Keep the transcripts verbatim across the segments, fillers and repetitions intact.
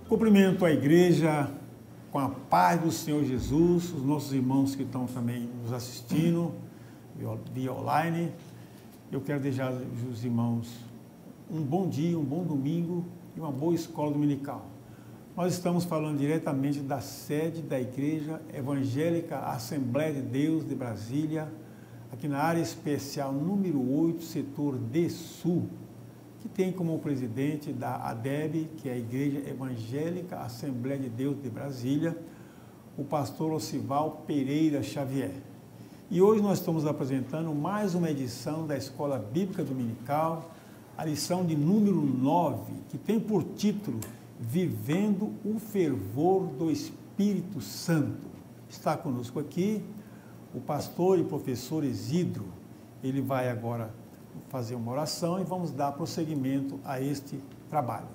Cumprimento a igreja com a paz do Senhor Jesus, os nossos irmãos que estão também nos assistindo via online. Eu quero desejar aos irmãos um bom dia, um bom domingo e uma boa escola dominical. Nós estamos falando diretamente da sede da Igreja Evangélica Assembleia de Deus de Brasília, aqui na área especial número oito, setor D Sul, que tem como presidente da A D E B, que é a Igreja Evangélica Assembleia de Deus de Brasília, o pastor Ocival Pereira Xavier. E hoje nós estamos apresentando mais uma edição da Escola Bíblica Dominical, a lição de número nove, que tem por título Vivendo o Fervor do Espírito Santo. Está conosco aqui o pastor e professor Isidro. Ele vai agora fazer uma oração e vamos dar prosseguimento a este trabalho.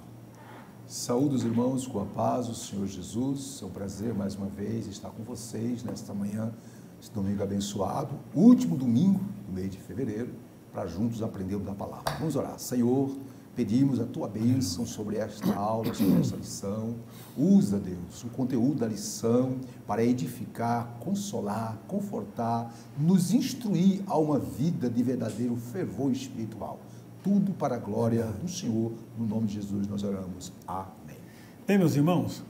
Saúde os irmãos com a paz do Senhor Jesus. É um prazer mais uma vez estar com vocês nesta manhã, esse domingo abençoado, último domingo do mês de fevereiro, para juntos aprendermos a palavra. Vamos orar. Senhor, pedimos a Tua bênção sobre esta aula, sobre esta lição. Usa, Deus, o conteúdo da lição para edificar, consolar, confortar, nos instruir a uma vida de verdadeiro fervor espiritual. Tudo para a glória do Senhor, no nome de Jesus nós oramos. Amém. Bem, meus irmãos,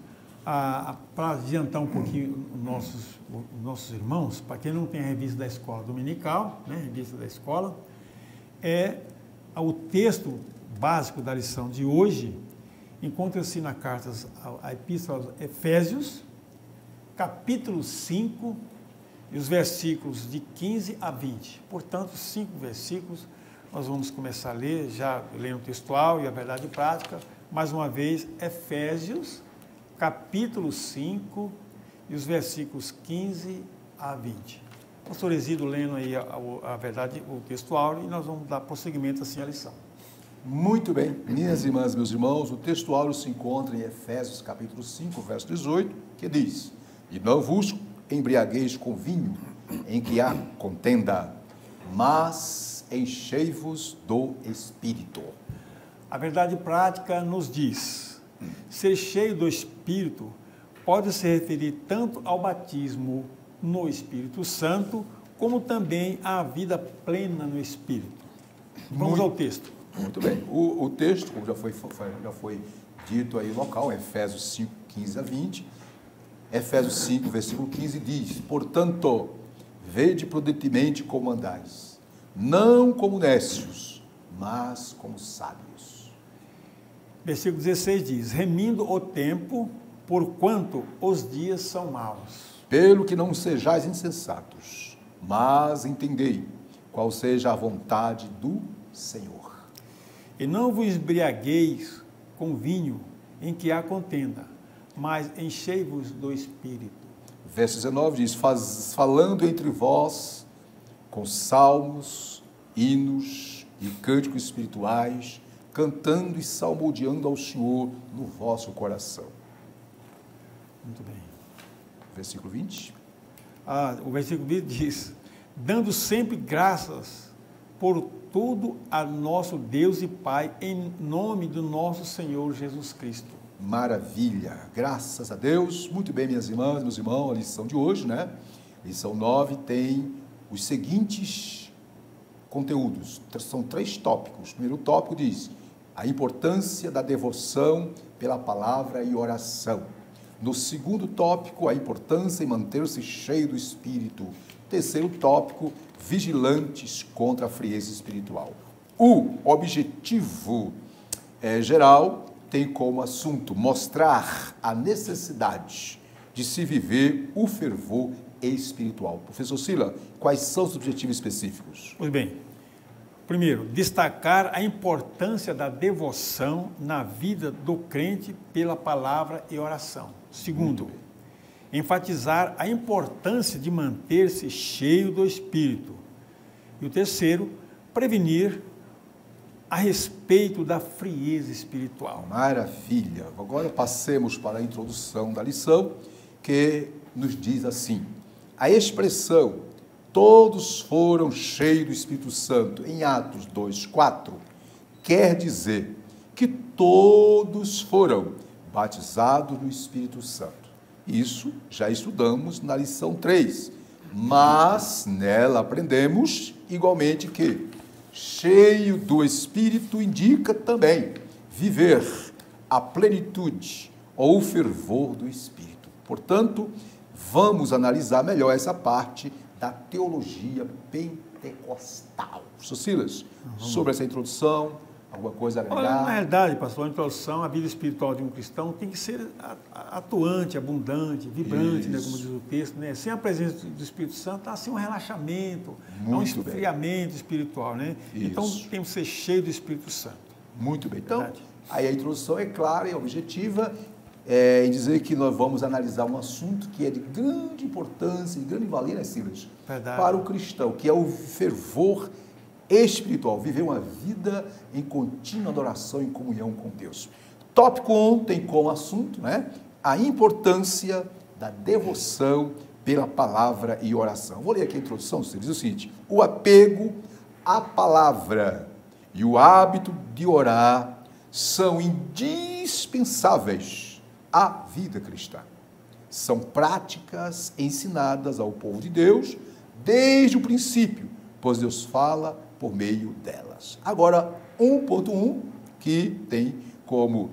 para adiantar um pouquinho os nossos, os nossos irmãos, para quem não tem a revista da escola dominical, né, revista da escola, é o texto básico da lição de hoje, encontra-se na carta à Epístola aos Efésios, capítulo cinco, e os versículos de quinze a vinte. Portanto, cinco versículos, nós vamos começar a ler, já lendo o textual e a verdade prática. Mais uma vez, Efésios, capítulo cinco, e os versículos quinze a vinte. O pastor Isidro lendo aí a, a, a verdade, o textual, e nós vamos dar prosseguimento assim à lição. Muito bem, minhas irmãs, meus irmãos, o textual se encontra em Efésios capítulo cinco, verso dezoito, que diz: E não vos embriagueis com vinho, em que há contenda, mas enchei-vos do Espírito. A verdade prática nos diz: ser cheio do Espírito pode se referir tanto ao batismo no Espírito Santo, como também à vida plena no Espírito. Vamos Muito, ao texto. Muito bem. O, o texto, como já foi, já foi dito aí local, Efésios cinco, quinze a vinte, Efésios cinco, versículo quinze diz: Portanto, vede prudentemente como andais, não como necios, mas como sábios. Versículo dezesseis diz: Remindo o tempo, porquanto os dias são maus. Pelo que não sejais insensatos, mas entendei qual seja a vontade do Senhor. E não vos embriagueis com vinho em que há contenda, mas enchei-vos do Espírito. Verso dezenove diz: Faz, falando entre vós com salmos, hinos e cânticos espirituais, cantando e salmodiando ao Senhor no vosso coração. Muito bem. Versículo vinte. Ah, o versículo vinte diz: Dando sempre graças por tudo a nosso Deus e Pai, em nome do nosso Senhor Jesus Cristo. Maravilha, graças a Deus. Muito bem, minhas irmãs, meus irmãos, a lição de hoje, né? Lição nove tem os seguintes conteúdos, são três tópicos. O primeiro tópico diz a importância da devoção pela palavra e oração. No segundo tópico, a importância em manter-se cheio do Espírito. Terceiro tópico, vigilantes contra a frieza espiritual. O objetivo é, geral tem como assunto mostrar a necessidade de se viver o fervor espiritual. Professor Sila, quais são os objetivos específicos? Pois bem, primeiro, destacar a importância da devoção na vida do crente pela palavra e oração. Segundo, enfatizar a importância de manter-se cheio do Espírito. E o terceiro, prevenir a respeito da frieza espiritual. Maravilha! Agora passemos para a introdução da lição, que nos diz assim: a expressão todos foram cheios do Espírito Santo, em Atos dois, quatro, quer dizer que todos foram batizado no Espírito Santo. Isso já estudamos na lição três, mas nela aprendemos igualmente que cheio do Espírito indica também viver a plenitude ou o fervor do Espírito. Portanto, vamos analisar melhor essa parte da teologia pentecostal. Professor Silas, uhum. sobre essa introdução, alguma coisa a agregar? Olha, na realidade, pastor, a introdução, a vida espiritual de um cristão tem que ser atuante, abundante, vibrante, né, como diz o texto, né? Sem a presença do Espírito Santo, há assim um relaxamento, há um esfriamento espiritual, né? Isso. Então, tem que ser cheio do Espírito Santo. Muito bem. Então, aí a introdução é clara e objetiva, é, em dizer que nós vamos analisar um assunto que é de grande importância, de grande valia, né, Silas? Verdade. Para o cristão, que é o fervor espiritual, viver uma vida em contínua adoração e comunhão com Deus. Tópico um tem como assunto, né, a importância da devoção pela palavra e oração. Vou ler aqui a introdução, você diz o seguinte: o apego à palavra e o hábito de orar são indispensáveis à vida cristã. São práticas ensinadas ao povo de Deus desde o princípio, pois Deus fala por meio delas. Agora, um ponto um, que tem como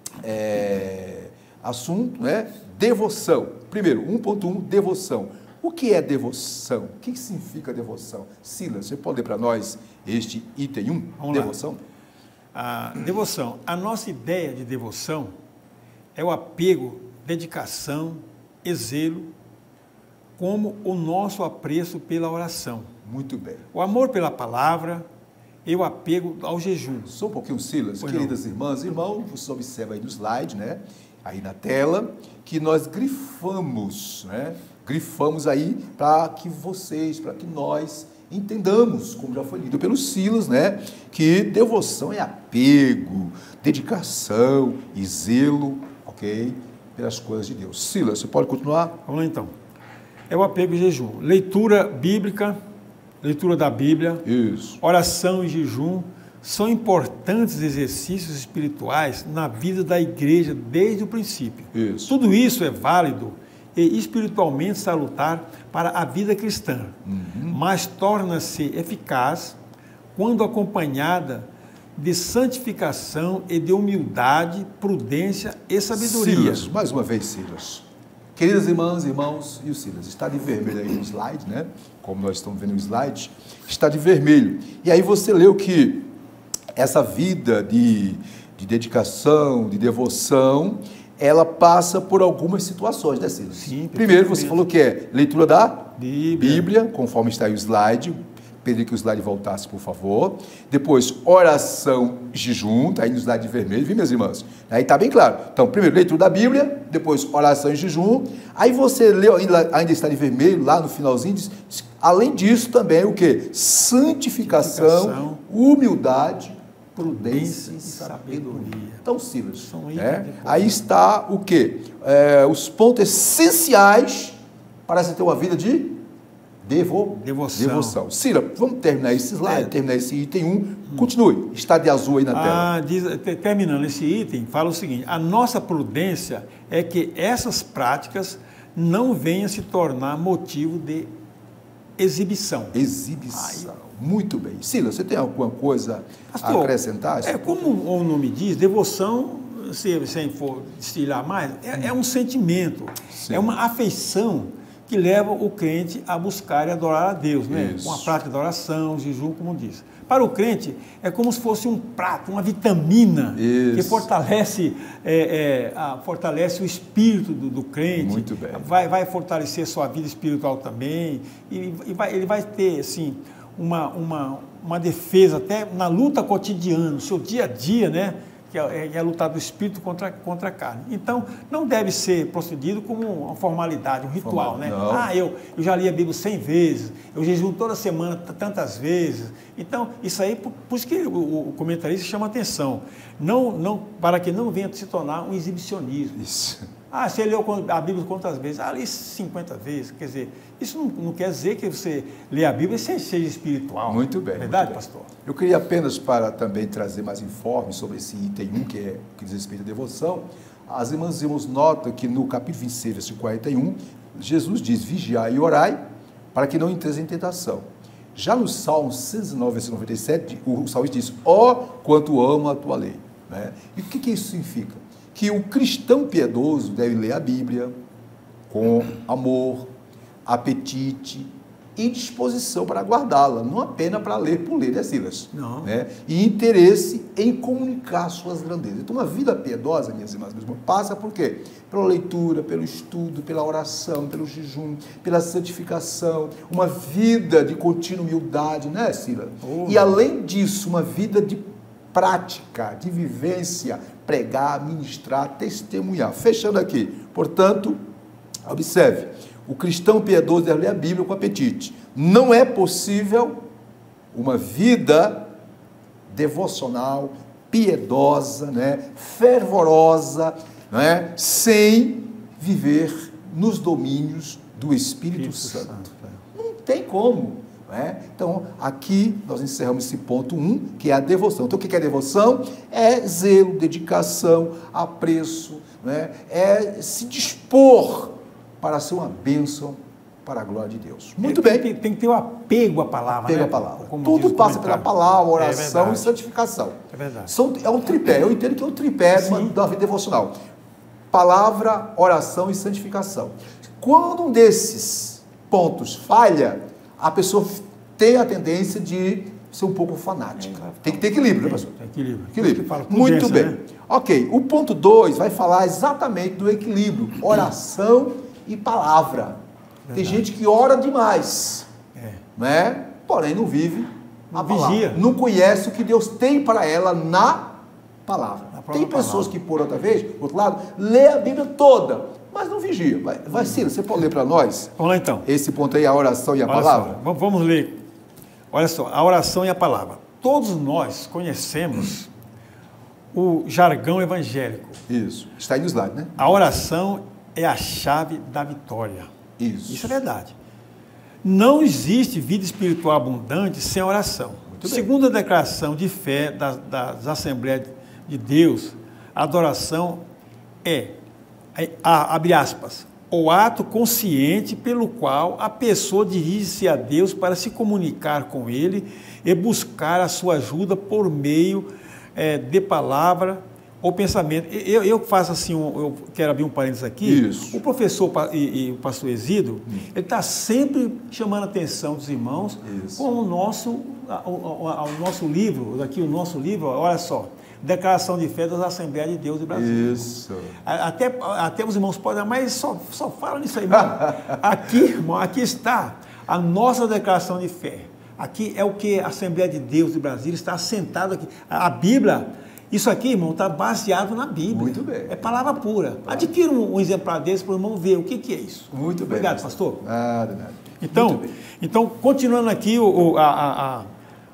é, assunto, né, devoção. Primeiro, um ponto um, devoção. O que é devoção? O que significa devoção? Silas, você pode ler para nós este item um, Vamos devoção? Lá. A devoção. A nossa ideia de devoção é o apego, dedicação e zelo, como o nosso apreço pela oração. Muito bem. O amor pela palavra e o apego ao jejum. Só um pouquinho, Silas. Pois Queridas não. irmãs e irmãos, você observa aí no slide, né? Aí na tela, que nós grifamos, né? Grifamos aí para que vocês, para que nós entendamos, como já foi lido pelo Silas, né? Que devoção é apego, dedicação e zelo, ok? Pelas coisas de Deus. Silas, você pode continuar? Vamos lá então. É o apego e jejum. Leitura bíblica, leitura da Bíblia, isso. Oração e jejum são importantes exercícios espirituais na vida da igreja desde o princípio. Isso. Tudo isso é válido e espiritualmente salutar para a vida cristã, uhum. mas torna-se eficaz quando acompanhada de santificação e de humildade, prudência e sabedoria. Silas, mais uma vez, Silas. Queridas irmãs e irmãos, e o Silas, está de vermelho aí no slide, né? Como nós estamos vendo no slide, está de vermelho. E aí você leu que essa vida de, de dedicação, de devoção, ela passa por algumas situações, né, Silas? Sim. Primeiro, você falou que é leitura da Bíblia, Bíblia conforme está aí o slide. Pedi que o slide voltasse, por favor. Depois, oração e jejum, está aí no slide vermelho, viu, minhas irmãs? Aí está bem claro. Então, primeiro, leitura da Bíblia, depois, oração e jejum. Aí você leu, ainda está de vermelho, lá no finalzinho, diz, além disso, também o quê? Santificação, Santificação humildade, prudência e sabedoria. Então, Silas, né? Aí está o quê? É, os pontos essenciais para você ter uma vida de Devo, devoção. devoção. Cira, vamos terminar esse slide, é. terminar esse item um. Hum. Continue, está de azul aí na tela. Ah, diz, terminando esse item, fala o seguinte: a nossa prudência é que essas práticas não venham se tornar motivo de exibição. Exibição. Ai. Muito bem. Silas, você tem alguma coisa Pastor, a acrescentar? É, como o nome diz, devoção, se sem for destilar mais, é, hum. é um sentimento, Sim. é uma afeição que leva o crente a buscar e adorar a Deus, né? Com a prática da oração, jejum, como diz. Para o crente, é como se fosse um prato, uma vitamina Isso. que fortalece, é, é, a, fortalece o espírito do, do crente. Muito bem. Vai, vai fortalecer a sua vida espiritual também. E, e vai, ele vai ter, assim, uma, uma, uma defesa até na luta cotidiana, no seu dia a dia, né? Que é, é a luta do espírito contra, contra a carne. Então, não deve ser procedido como uma formalidade, um ritual, Formal, né? Não. Ah, eu, eu já li a Bíblia cem vezes, eu jejuo toda semana tantas vezes. Então, isso aí, por, por isso que o, o comentarista chama atenção, não, não, para que não venha se tornar um exibicionismo. Isso. Ah, você leu a Bíblia quantas vezes? Ah, li cinquenta vezes. Quer dizer, isso não, não quer dizer que você lê a Bíblia e seja espiritual. Muito bem. Verdade, muito bem. pastor? Eu queria apenas, para também trazer mais informes sobre esse item um, que, é, que diz respeito à devoção, As irmãs e irmãos notam que no capítulo vinte e seis, versículo quarenta e um, Jesus diz, vigiai e orai, para que não entreis em tentação. Já no Salmo cento e nove, versículo noventa e sete, o salmista diz, ó, quanto amo a tua lei. Né? E o que, que isso significa? Que o cristão piedoso deve ler a Bíblia com amor, apetite e disposição para guardá-la, não apenas para ler por ler, né, Silas? Não. Né? E interesse em comunicar suas grandezas. Então, uma vida piedosa, minhas irmãs, meus irmãos, passa por quê? Pela leitura, pelo estudo, pela oração, pelo jejum, pela santificação, uma vida de contínua humildade, né, Silas? Oh. E, além disso, uma vida de prática, de vivência, pregar, ministrar, testemunhar. Fechando aqui, portanto, observe, o cristão piedoso deve ler a Bíblia com apetite. Não é possível uma vida devocional, piedosa, né, fervorosa, né, sem viver nos domínios do Espírito, Espírito Santo. Santo. Não tem como. Né? Então, aqui nós encerramos esse ponto um, que é a devoção. Então, o que é devoção? É zelo, dedicação, apreço, né? É se dispor para ser uma bênção para a glória de Deus. Muito tem, bem. Tem, tem que ter o apego à palavra. Apego né? à palavra. Como Tudo passa pela palavra, oração é e santificação. É verdade. São, é um tripé. Eu entendo que é um tripé da vida devocional. Palavra, oração e santificação. Quando um desses pontos falha, a pessoa tem a tendência de ser um pouco fanática. É, tem que ter equilíbrio, né, pastor? Tem equilíbrio. equilíbrio. Fala, Muito bem. Né? Ok, o ponto dois vai falar exatamente do equilíbrio. Oração e palavra. Verdade. Tem gente que ora demais, é. né? Porém não vive a palavra. Vigia. Não conhece o que Deus tem para ela na palavra. Tem pessoas palavra. que, por outra vez, por outro lado, lê a Bíblia toda, mas não vigia. Vai, vai Ciro, você pode ler para nós? Vamos lá então. Esse ponto aí, a oração e a Olha palavra? Só, vamos ler. Olha só, a oração e a palavra. Todos nós conhecemos o jargão evangélico. Isso. Está aí no slide, né? A oração é a chave da vitória. Isso. Isso é verdade. Não existe vida espiritual abundante sem oração. Muito Segundo bem. a declaração de fé das, das Assembleias de Deus, a adoração é, é a, abre aspas, o ato consciente pelo qual a pessoa dirige-se a Deus para se comunicar com Ele e buscar a sua ajuda por meio é, de palavra ou pensamento. Eu, eu faço assim, um, eu quero abrir um parênteses aqui. Isso. O professor e, e o pastor Exídio, hum. ele está sempre chamando a atenção dos irmãos Isso. com o nosso, o, o, o nosso livro, aqui o nosso livro, olha só, Declaração de Fé das Assembleias de Deus do Brasil. Isso. Até, até os irmãos podem, mas só, só fala nisso aí, irmão. Aqui, irmão, aqui está a nossa declaração de fé. Aqui é o que a Assembleia de Deus do Brasil está assentada aqui. A Bíblia, isso aqui, irmão, está baseado na Bíblia. Muito bem. É palavra pura. Adquira um, um exemplar desse para o irmão ver o que, que é isso. Muito bem. Obrigado, pastor. Nada, nada. Então, então continuando aqui o, a, a, a,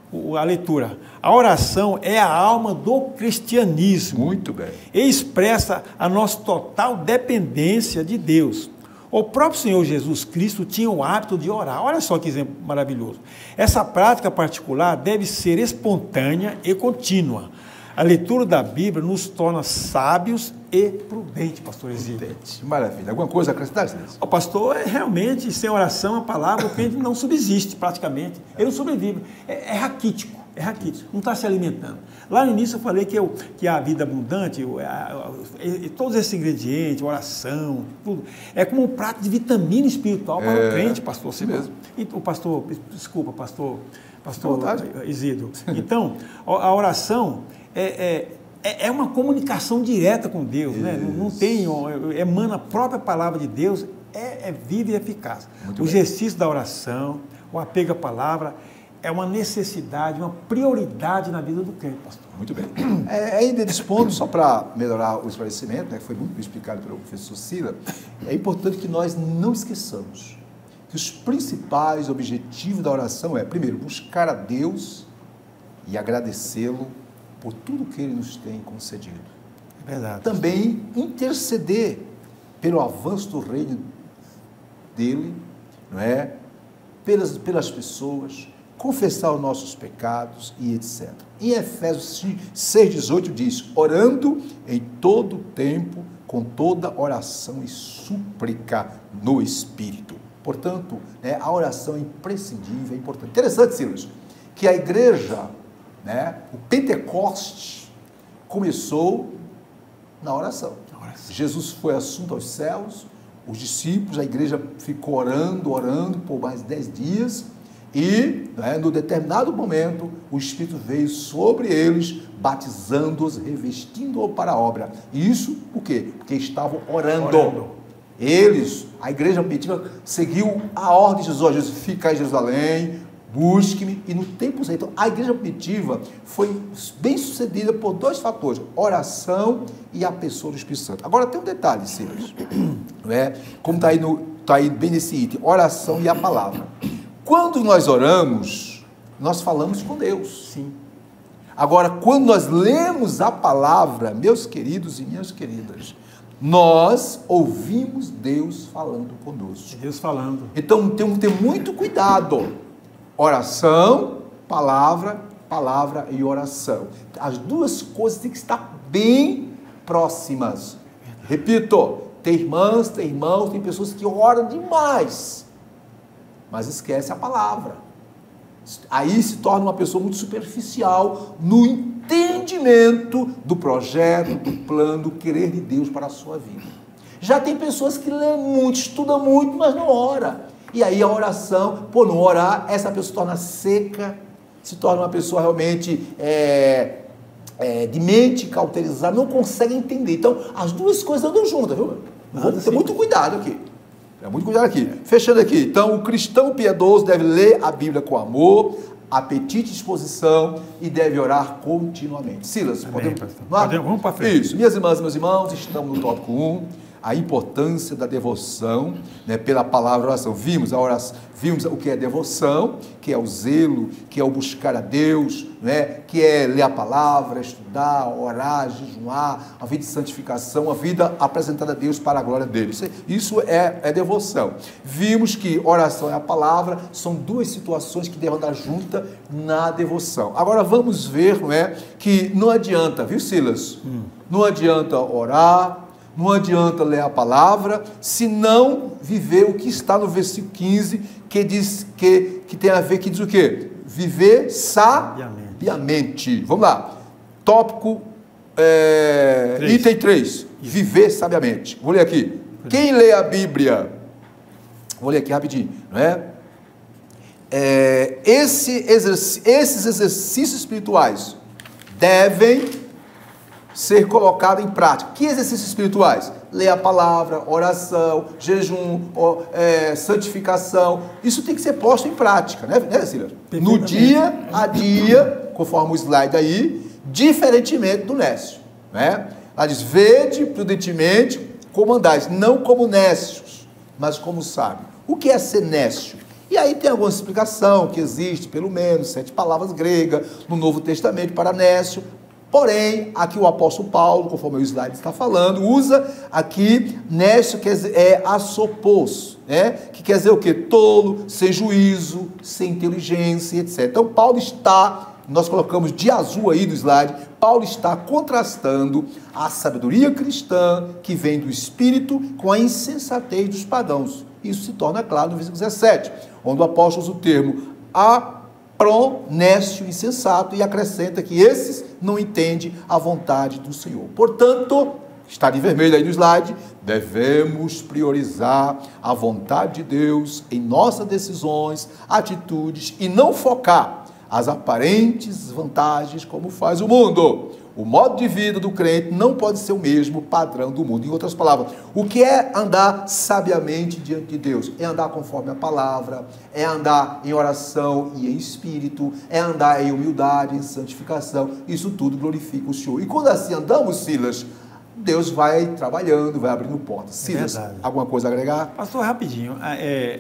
a leitura. A oração é a alma do cristianismo. Muito bem. E expressa a nossa total dependência de Deus. O próprio Senhor Jesus Cristo tinha o hábito de orar. Olha só que exemplo maravilhoso. Essa prática particular deve ser espontânea e contínua. A leitura da Bíblia nos torna sábios e prudentes, pastor Exídio. Maravilha. Alguma coisa a acrescentar, Silas? O pastor, é, realmente, sem oração, a palavra, o crente não subsiste praticamente. Ele não sobrevive. É, é raquítico. É raquítico. Não está se alimentando. Lá no início eu falei que, eu, que a vida abundante, a, a, a, todos esses ingredientes, oração, tudo, é como um prato de vitamina espiritual para é, o crente, pastor. Assim mesmo. E, o pastor, desculpa, pastor, pastor Exídio. Então, a oração é, é, é uma comunicação direta com Deus, né? Não, não tem, emana a própria palavra de Deus, é, é viva e eficaz. Muito o bem. Exercício da oração, o apego à palavra, é uma necessidade, uma prioridade na vida do crente, pastor. Muito bem. É, ainda nesse ponto, só para melhorar o esclarecimento, né, que foi muito bem explicado pelo professor Sila, é importante que nós não esqueçamos que os principais objetivos da oração é, primeiro, buscar a Deus e agradecê-lo por tudo que Ele nos tem concedido. É verdade. Também interceder pelo avanço do reino dEle, não é? Pelas, pelas pessoas, confessar os nossos pecados e etcétera. Em Efésios seis, dezoito diz, orando em todo tempo com toda oração e súplica no Espírito. Portanto, né, a oração é imprescindível, é importante. Interessante, Silas, que a igreja, né, o Pentecoste, começou na oração. oração. Jesus foi assunto aos céus, os discípulos, a igreja ficou orando, orando por mais dez dias, e, né, no determinado momento, o Espírito veio sobre eles, batizando-os, revestindo-os para a obra. E isso, por quê? Porque estavam orando. orando. Eles, a igreja primitiva, seguiu a ordem de Jesus. Jesus, fica em Jerusalém, busque-me, e no tempo certo. Então, a igreja primitiva foi bem sucedida por dois fatores, oração e a pessoa do Espírito Santo. Agora, tem um detalhe, Silas, né? Como está aí, no, tá aí bem nesse item, oração e a palavra. Quando nós oramos, nós falamos com Deus. Sim. Agora, quando nós lemos a palavra, meus queridos e minhas queridas, nós ouvimos Deus falando conosco. Deus falando. Então, temos que ter muito cuidado. Oração, palavra, palavra e oração. As duas coisas têm que estar bem próximas. Repito, tem irmãs, tem irmãos, tem pessoas que oram demais, mas esquece a palavra. Aí se torna uma pessoa muito superficial no entendimento do projeto, do plano, do querer de Deus para a sua vida. Já tem pessoas que lêem muito, estudam muito, mas não oram. E aí a oração, por não orar, essa pessoa se torna seca, se torna uma pessoa realmente é, é, de mente cauterizada, não consegue entender. Então, as duas coisas andam juntas, viu? Vamos ter muito cuidado aqui. É muito cuidado aqui. Fechando aqui. Então, o cristão piedoso deve ler a Bíblia com amor, apetite e disposição, e deve orar continuamente. Silas, podemos... podemos vamos para frente. Isso. Minhas irmãs e meus irmãos, estamos no tópico um. A importância da devoção, né, pela palavra oração. Vimos a oração, vimos o que é devoção, que é o zelo, que é o buscar a Deus, né, que é ler a palavra, estudar, orar, jejuar, a vida de santificação, a vida apresentada a Deus para a glória dele. Isso, isso é, é devoção. Vimos que oração e a palavra são duas situações que devem andar juntas na devoção. Agora vamos ver, não é, que não adianta, viu, Silas? Hum. Não adianta orar, não adianta ler a palavra, se não viver o que está no versículo quinze, que diz que, que tem a ver, que diz o quê? Viver sabiamente. sabiamente. Vamos lá. Tópico, é, três. Item três. Viver sabiamente. Vou ler aqui. Quem lê a Bíblia, vou ler aqui rapidinho, não é? É esse exerc, esses exercícios espirituais devem ser colocado em prática. Que exercícios espirituais? Ler a palavra, oração, jejum, é, santificação. Isso tem que ser posto em prática, né, né Silas? No dia a dia, conforme o slide aí, diferentemente do nécio, né? Ela diz, vede prudentemente como andais, não como nécios, mas como sábio. O que é ser nécio? E aí tem alguma explicação que existe, pelo menos, sete palavras gregas no Novo Testamento para nécio. Porém, aqui o apóstolo Paulo, conforme o slide está falando, usa aqui nécio, quer dizer, é asopos, né? Que quer dizer o quê? Tolo, sem juízo, sem inteligência, etcétera. Então, Paulo está, nós colocamos de azul aí no slide, Paulo está contrastando a sabedoria cristã que vem do Espírito com a insensatez dos pagãos. Isso se torna claro no versículo dezessete, onde o apóstolo usa o termo a nécio, insensato, e acrescenta que esses não entendem a vontade do Senhor. Portanto, está de vermelho aí no slide, devemos priorizar a vontade de Deus em nossas decisões, atitudes, e não focar as aparentes vantagens como faz o mundo. O modo de vida do crente não pode ser o mesmo padrão do mundo. Em outras palavras, o que é andar sabiamente diante de Deus? É andar conforme a palavra, é andar em oração e em espírito, é andar em humildade, em santificação. Isso tudo glorifica o Senhor. E quando assim andamos, Silas, Deus vai trabalhando, vai abrindo portas. Silas, é alguma coisa a agregar? Pastor, rapidinho. É,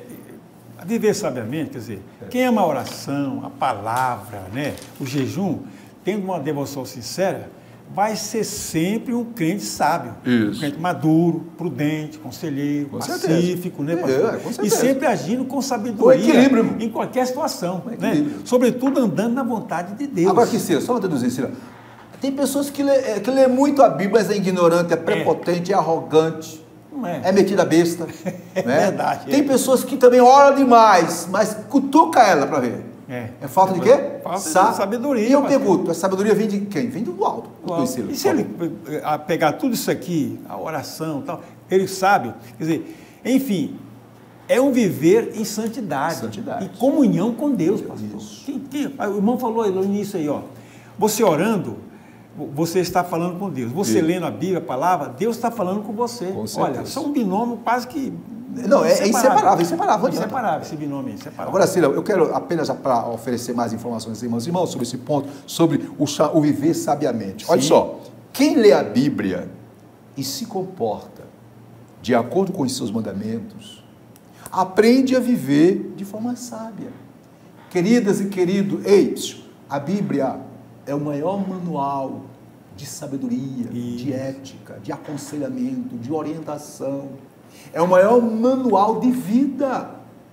viver sabiamente, quer dizer, é. Quem ama a oração, a palavra, né, o jejum, tendo uma devoção sincera, vai ser sempre um crente sábio. Isso. Um crente maduro, prudente, conselheiro, com pacífico, né, pastor? É, com certeza. E sempre agindo com sabedoria em qualquer situação, né? Sobretudo andando na vontade de Deus. Agora aqui, Cira, só uma deduzir, Cira. Tem pessoas que lê, que lê muito a Bíblia, mas é ignorante, é prepotente, é, é arrogante, não é, é metida besta. É né? verdade. Tem pessoas que também oram demais, mas cutuca ela para ver. É. É falta de quê? Falta Sa de sabedoria. E eu pastor. pergunto, a sabedoria vem de quem? Vem do alto. Do alto. E se ele a pegar tudo isso aqui, a oração e tal, ele sabe, quer dizer, enfim, é um viver em santidade, Santidade. em comunhão com Deus, pastor. Isso. Quem, quem, o irmão falou no início aí, ó, você orando, você está falando com Deus. Você Isso. lendo a Bíblia, a palavra, Deus está falando com você. Com Olha, são um binômio quase que... Não, é inseparável, inseparável. Inseparável, esse binômio é inseparável. Agora, Cila, eu quero apenas para oferecer mais informações, irmãos e irmãos, sobre esse ponto, sobre o, o viver sabiamente. Olha Sim. só, quem lê a Bíblia e se comporta de acordo com os seus mandamentos, aprende a viver de forma sábia. Queridas e queridos, ei, a Bíblia é o maior manual de sabedoria, e... de ética, de aconselhamento, de orientação. É o maior manual de vida.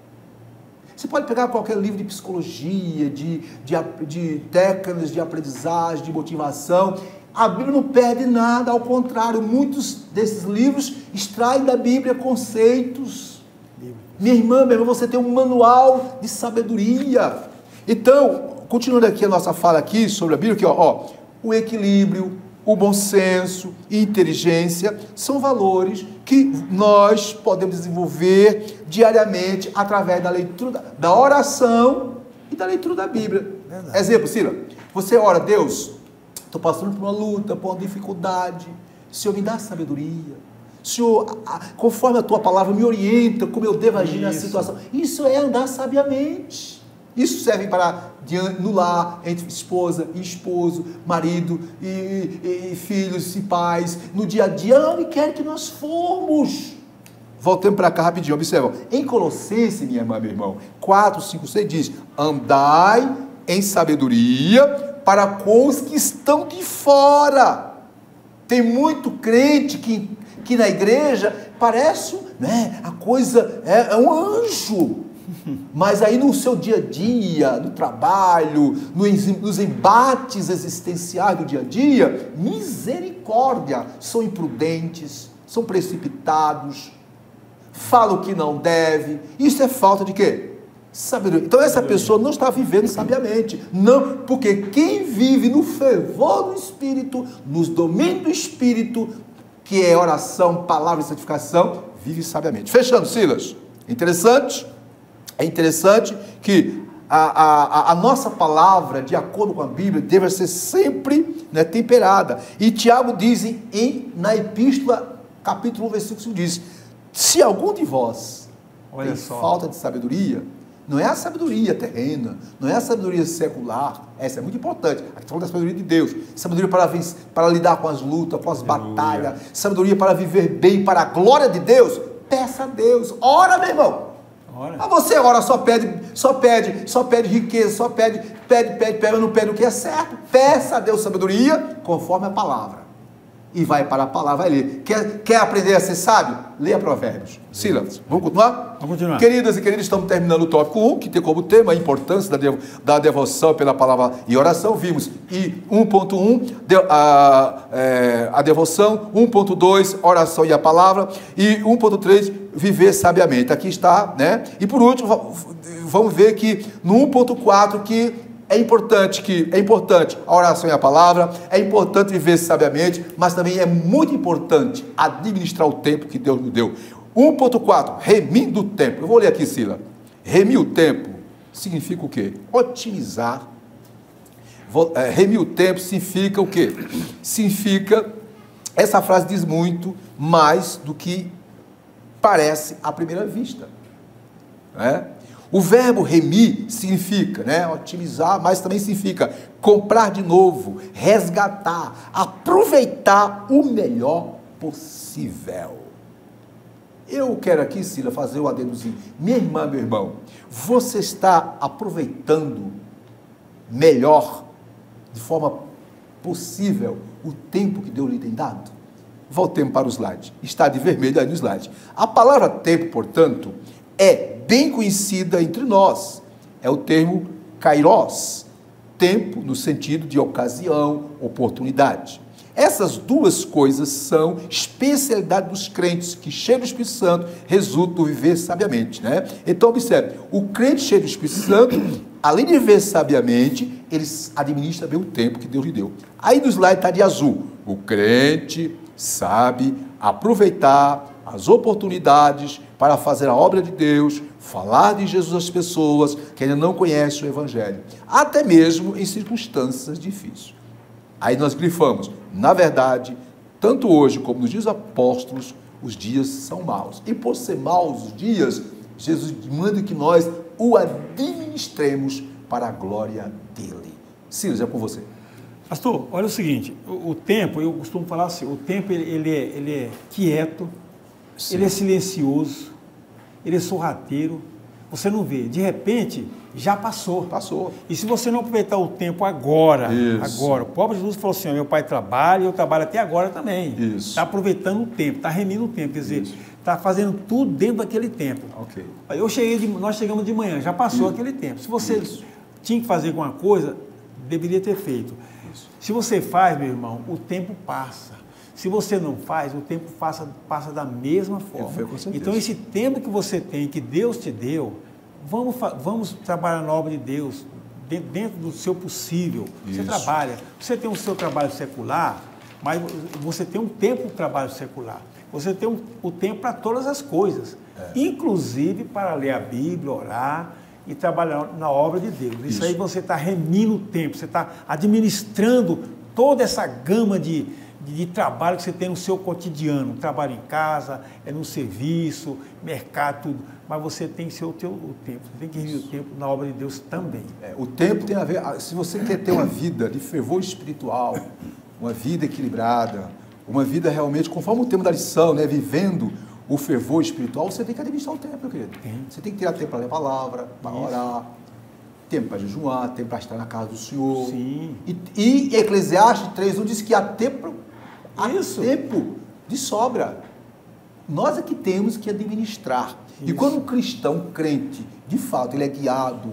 Você pode pegar qualquer livro de psicologia, de, de, de técnicas de aprendizagem, de motivação. A Bíblia não perde nada, ao contrário, muitos desses livros extraem da Bíblia conceitos. Bíblia. Minha irmã, meu irmão, você tem um manual de sabedoria. Então, continuando aqui a nossa fala aqui sobre a Bíblia, aqui, ó, ó, o equilíbrio, o bom senso e inteligência são valores que nós podemos desenvolver diariamente através da leitura, da, da oração e da leitura da Bíblia. Verdade. Exemplo, Cila, você ora, Deus, estou passando por uma luta, por uma dificuldade, Senhor, me dá sabedoria, Senhor, a, conforme a tua palavra me orienta como eu devo agir na situação. Isso é andar sabiamente. Isso serve para no lar, entre esposa e esposo, marido e, e, e filhos e pais, no dia a dia, onde quer que nós formos. Voltemos para cá rapidinho, observa. Em Colossenses, minha irmã, meu irmão, quatro, cinco, seis diz: andai em sabedoria para com os que estão de fora. Tem muito crente que, que na igreja parece, né, a coisa é, é um anjo. Mas aí no seu dia a dia, no trabalho, nos embates existenciais do dia a dia, misericórdia, são imprudentes, são precipitados, falam o que não deve. Isso é falta de quê? Sabedoria. Então essa pessoa não está vivendo sabiamente, não, porque quem vive no fervor do Espírito, nos domínios do Espírito, que é oração, palavra e santificação, vive sabiamente. Fechando, Silas, interessante. É interessante que a, a, a nossa palavra, de acordo com a Bíblia, deve ser sempre, né, temperada. E Tiago diz em, na epístola, capítulo um, versículo cinco, diz: se algum de vós Olha tem só. falta de sabedoria, não é a sabedoria terrena, não é a sabedoria secular, essa é muito importante, aqui falando da sabedoria de Deus, sabedoria para, para lidar com as lutas, com as Aleluia. batalhas, sabedoria para viver bem, para a glória de Deus, peça a Deus, ora, meu irmão. Mas você ora, só pede, só pede, só pede riqueza, só pede, pede, pede, pede, não pede o que é certo. Peça a Deus sabedoria conforme a palavra. E vai para a palavra, vai ler. Quer, quer aprender a ser sábio? Leia Provérbios. Silas, vamos continuar? Vamos continuar. Queridas e queridos, estamos terminando o tópico um, que tem como tema a importância da, devo, da devoção pela palavra e oração. Vimos. E um ponto um, de, a, é, a devoção. um ponto dois, oração e a palavra. E um ponto três, viver sabiamente. Aqui está, né? E por último, vamos ver que no um ponto quatro, que é importante que é importante a oração e a palavra, é importante viver sabiamente, mas também é muito importante administrar o tempo que Deus nos deu. um ponto quatro, remindo o tempo. Eu vou ler aqui, Sila. Remir o tempo significa o quê? Otimizar. É, remir o tempo significa o quê? Significa, essa frase diz muito mais do que parece à primeira vista. Né? O verbo remir significa, né, otimizar, mas também significa comprar de novo, resgatar, aproveitar o melhor possível. Eu quero aqui, Cila, fazer o adendozinho. Minha irmã, meu irmão, você está aproveitando melhor, de forma possível, o tempo que Deus lhe tem dado? Voltemos para o slide. Está de vermelho aí no slide. A palavra tempo, portanto, é bem conhecida entre nós, é o termo kairos, tempo no sentido de ocasião, oportunidade. Essas duas coisas são especialidade dos crentes que, cheios do Espírito Santo, resultam do viver sabiamente, né? Então, observe, o crente cheio do Espírito Santo, além de viver sabiamente, ele administra bem o tempo que Deus lhe deu. Aí no slide está de azul. O crente sabe aproveitar as oportunidades para fazer a obra de Deus, falar de Jesus às pessoas que ainda não conhecem o Evangelho, até mesmo em circunstâncias difíceis. Aí nós grifamos, na verdade, tanto hoje como nos dias apóstolos, os dias são maus. E por ser maus os dias, Jesus manda que nós o administremos para a glória dele. Silas, é com você. Pastor, olha o seguinte, o, o tempo, eu costumo falar assim, o tempo ele, ele, é, ele é quieto, Sim. ele é silencioso, ele é sorrateiro, você não vê, de repente já passou. Passou. E se você não aproveitar o tempo agora, Isso. agora, o próprio Jesus falou assim, meu pai trabalha e eu trabalho até agora também. Está aproveitando o tempo, está remindo o tempo, quer dizer, está fazendo tudo dentro daquele tempo. Okay. Eu cheguei de, nós chegamos de manhã, já passou Isso. aquele tempo. Se você Isso. tinha que fazer alguma coisa, deveria ter feito. Isso. Se você faz, meu irmão, o tempo passa. Se você não faz, o tempo passa, passa da mesma forma. Então, esse tempo que você tem, que Deus te deu, vamos, vamos trabalhar na obra de Deus, dentro do seu possível. Isso. Você trabalha, você tem o seu trabalho secular, mas você tem um tempo para o trabalho secular. Você tem um, o tempo para todas as coisas, é. inclusive para ler a Bíblia, orar e trabalhar na obra de Deus. Isso, Isso aí você está remindo o tempo, você está administrando toda essa gama de, de, de trabalho que você tem no seu cotidiano. Trabalho em casa, é no serviço, mercado, tudo. Mas você tem que ser o teu o tempo, você tem que remir o tempo na obra de Deus também. É, o tempo tem a ver, se você quer ter uma vida de fervor espiritual, uma vida equilibrada, uma vida realmente, conforme o tema da lição, né, vivendo o fervor espiritual, você tem que administrar o tempo, meu querido. Tem. Você tem que tirar tempo para ler a palavra, para orar, tempo para jejuar, tempo para estar na casa do Senhor. Sim. E, e Eclesiastes três um diz que há tempo, há Isso. tempo de sobra. Nós é que temos que administrar. Isso. E quando um cristão, um crente, de fato, ele é guiado,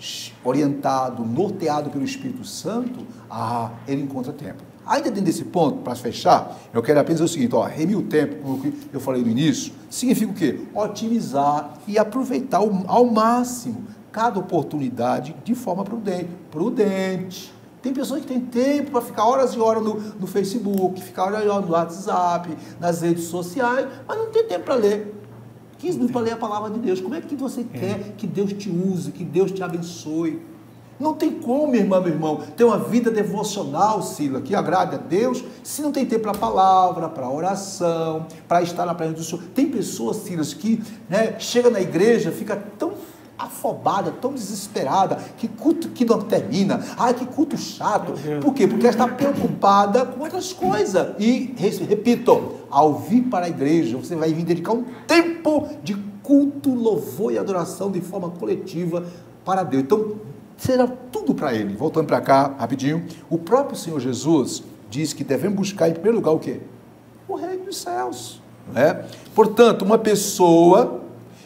orientado, norteado pelo Espírito Santo, ah, ele encontra tempo. Ainda dentro desse ponto, para fechar, eu quero apenas dizer o seguinte, ó, remir o tempo, como eu falei no início, significa o quê? Otimizar e aproveitar ao máximo cada oportunidade de forma prudente. Prudente. Tem pessoas que têm tempo para ficar horas e horas no, no Facebook, ficar horas e horas no WhatsApp, nas redes sociais, mas não tem tempo para ler. quinze minutos para ler a palavra de Deus. Como é que você é. quer que Deus te use, que Deus te abençoe? Não tem como, irmã, meu irmão, ter uma vida devocional, Sila, que agrade a Deus, se não tem tempo para a palavra, para a oração, para estar na presença do Senhor. Tem pessoas, Silas, que né, chega na igreja, fica tão afobada, tão desesperada, que culto que não termina, ai, que culto chato. Por quê? Porque ela está preocupada com outras coisas. E, repito, ao vir para a igreja, você vai vir dedicar um tempo de culto, louvor e adoração de forma coletiva para Deus. Então, será tudo para ele. Voltando para cá, rapidinho, o próprio Senhor Jesus diz que devemos buscar em primeiro lugar o quê? O reino dos céus. Não é? Portanto, uma pessoa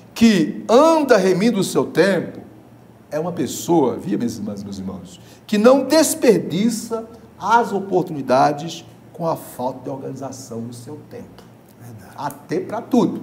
que anda remindo o seu tempo é uma pessoa, via minhas irmãs e meus irmãos, que não desperdiça as oportunidades com a falta de organização do seu tempo. Verdade. Até para tudo.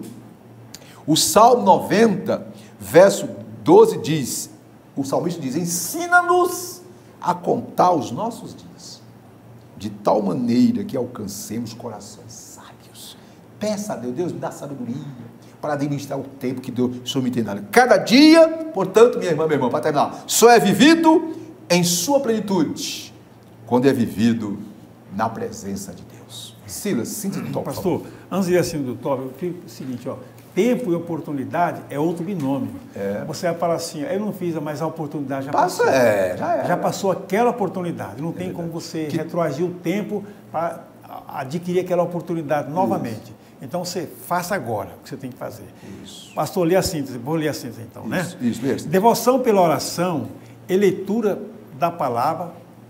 O Salmo noventa, verso doze diz, o salmista diz, ensina-nos a contar os nossos dias, de tal maneira que alcancemos corações sábios. Peça a Deus, Deus me dá sabedoria para administrar o tempo que Deus, o Senhor me tem dado. Cada dia, portanto, minha irmã, meu irmão, para terminar, só é vivido em sua plenitude, quando é vivido na presença de Deus. Silas, síntese do top. Pastor, antes de ir assim do top, eu fico o seguinte, ó, tempo e oportunidade é outro binômio. É. Você vai falar assim, eu não fiz, mas a oportunidade já Passa, passou. É, já, é, já passou aquela oportunidade. Não tem é como você que... retroagir o tempo para adquirir aquela oportunidade novamente. Isso. Então, você faça agora o que você tem que fazer. Isso. Pastor, lê a síntese. Vou ler a síntese então, né? Isso, isso mesmo. Devoção pela oração e leitura da palavra,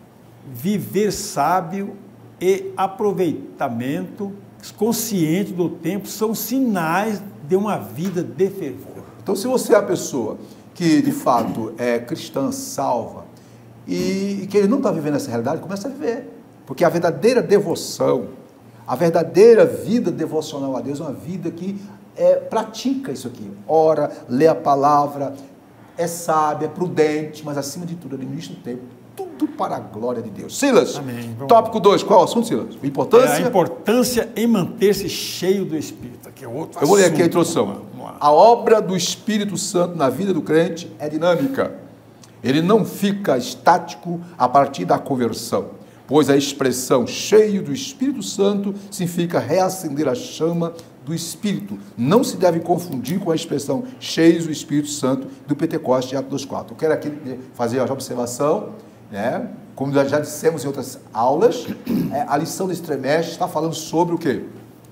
viver sábio e aproveitamento consciente do tempo são sinais de uma vida de fervor. Então, se você é a pessoa que, de fato, é cristã, salva, e, e que ele não está vivendo essa realidade, começa a viver. Porque a verdadeira devoção, a verdadeira vida devocional a Deus é uma vida que é, pratica isso aqui. Ora, lê a palavra, é sábio, é prudente, mas acima de tudo, administra o tempo. Tudo para a glória de Deus. Silas, Amém. tópico dois, qual é o assunto, Silas? Importância? É a importância em manter-se cheio do Espírito. Aqui é outro Eu vou ler assunto. aqui a introdução. A obra do Espírito Santo na vida do crente é dinâmica. Ele não fica estático a partir da conversão, pois a expressão cheio do Espírito Santo significa reacender a chama do Espírito. Não se deve confundir com a expressão cheios do Espírito Santo do Pentecostes, Atos dois quatro. Eu quero aqui fazer a observação, né? Como já dissemos em outras aulas, é, a lição desse trimestre está falando sobre o quê?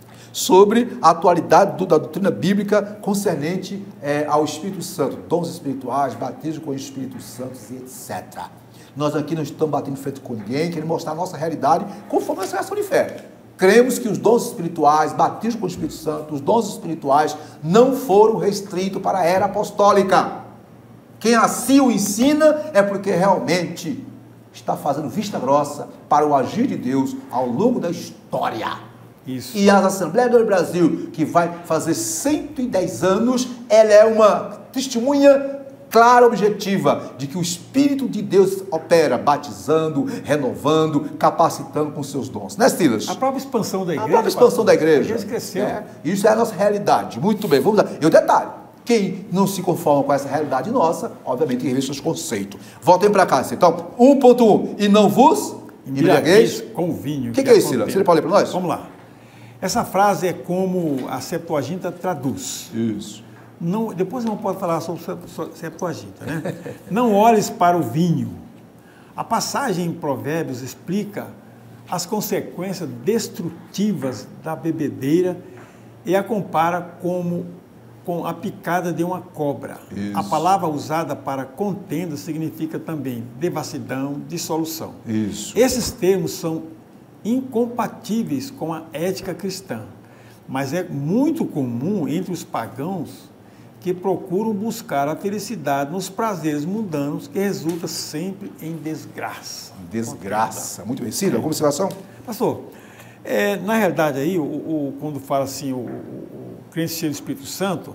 Sobre a atualidade do, da doutrina bíblica concernente é, ao Espírito Santo, dons espirituais, batismo com o Espírito Santo e etcétera. Nós aqui não estamos batendo frente com ninguém, queremos mostrar a nossa realidade conforme a nossa reação de fé. Cremos que os dons espirituais, batismo com o Espírito Santo, os dons espirituais não foram restritos para a era apostólica. Quem assim o ensina é porque realmente está fazendo vista grossa para o agir de Deus ao longo da história. Isso. E a Assembleia do Brasil, que vai fazer cento e dez anos, ela é uma testemunha clara, objetiva, de que o Espírito de Deus opera, batizando, renovando, capacitando com seus dons. Né, Silas? A própria expansão da igreja. A própria expansão da igreja. A igreja cresceu. É, isso é a nossa realidade. Muito bem, vamos lá. E o detalhe, quem não se conforma com essa realidade nossa, obviamente, revê seus conceitos. Voltem para cá, então, um ponto um, e não vos embriagueis com vinho. O que, que é isso, Silas? Você pode ler para nós? Vamos lá. Essa frase é como a Septuaginta traduz. Isso. Não, depois não pode falar sobre Septuaginta, né? Não olhes para o vinho. A passagem em Provérbios explica as consequências destrutivas da bebedeira e a compara como com a picada de uma cobra. Isso. A palavra usada para contenda significa também devassidão, dissolução. Isso. Esses termos são incompatíveis com a ética cristã, mas é muito comum entre os pagãos que procuram buscar a felicidade nos prazeres mundanos, que resulta sempre em desgraça. Desgraça. Muito bem. Cida, alguma observação? Pastor, é, na realidade aí, o, o, quando fala assim, o, o, o crente cheio do Espírito Santo,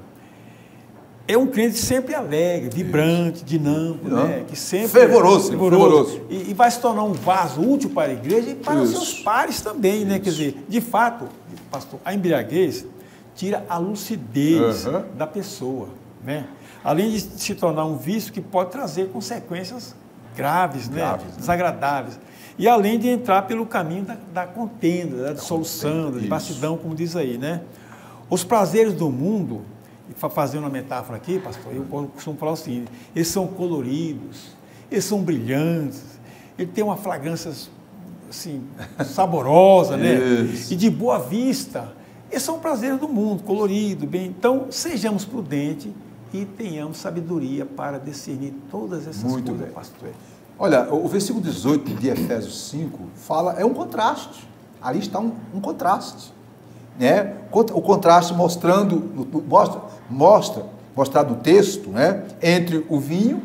é um crente sempre alegre, vibrante, Isso. dinâmico, Não. né? Que sempre fervoroso, é fervoroso, fervoroso. E, e vai se tornar um vaso útil para a igreja e para Isso. os seus pares também, Isso. né? Quer dizer, de fato, pastor, a embriaguez tira a lucidez uhum. da pessoa, né? Além de se tornar um vício que pode trazer consequências graves, né? Graves, né? Desagradáveis. E além de entrar pelo caminho da, da contenda, da dissolução, da devassidão, como diz aí, né? Os prazeres do mundo, fazendo uma metáfora aqui, pastor, eu costumo falar o seguinte: eles são coloridos, eles são brilhantes, ele tem uma fragrância assim, saborosa, né? E de boa vista. Esses são prazeres do mundo, colorido, bem. Então, sejamos prudentes e tenhamos sabedoria para discernir todas essas Muito coisas, bem. pastor. Olha, o versículo dezoito de Efésios cinco fala, é um contraste. Ali está um, um contraste. Né? O contraste mostrando, mostra, mostra, mostrado no texto, né? Entre o vinho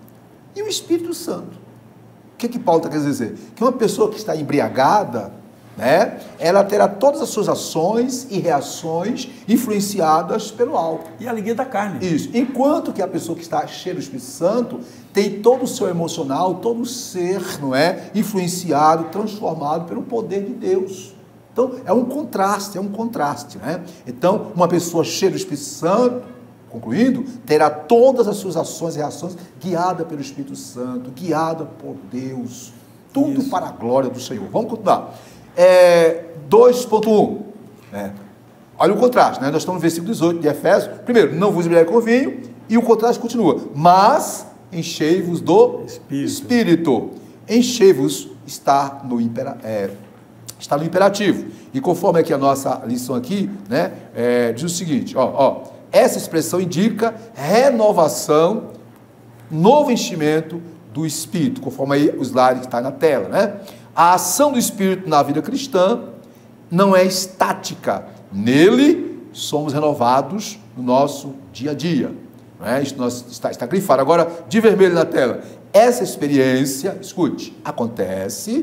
e o Espírito Santo. O que que Paulo está querendo dizer? Que uma pessoa que está embriagada, né? Ela terá todas as suas ações e reações influenciadas pelo álcool. E a alegria da carne. Isso. Enquanto que a pessoa que está cheia do Espírito Santo tem todo o seu emocional, todo o ser, não é? Influenciado, transformado pelo poder de Deus. Então, é um contraste, é um contraste, né? Então, uma pessoa cheia do Espírito Santo, concluindo, terá todas as suas ações e reações guiada pelo Espírito Santo, guiada por Deus. Tudo Isso. para a glória do Senhor. Vamos continuar. É, dois ponto um. Né? Olha o contraste, né? Nós estamos no versículo dezoito de Efésios. Primeiro, não vos embriagueis com vinho, e o contraste continua. Mas enchei-vos do Espírito. Espírito. Enchei-vos está no, impera, é, está no imperativo. E conforme aqui a nossa lição aqui, né? É, diz o seguinte, ó, ó, essa expressão indica renovação, novo enchimento do Espírito, conforme aí o slide que está na tela, né? A ação do Espírito na vida cristã não é estática. Nele, somos renovados no nosso dia a dia. Não é? Isso nós, está, está grifado. Agora, de vermelho na tela. essa experiência, escute, acontece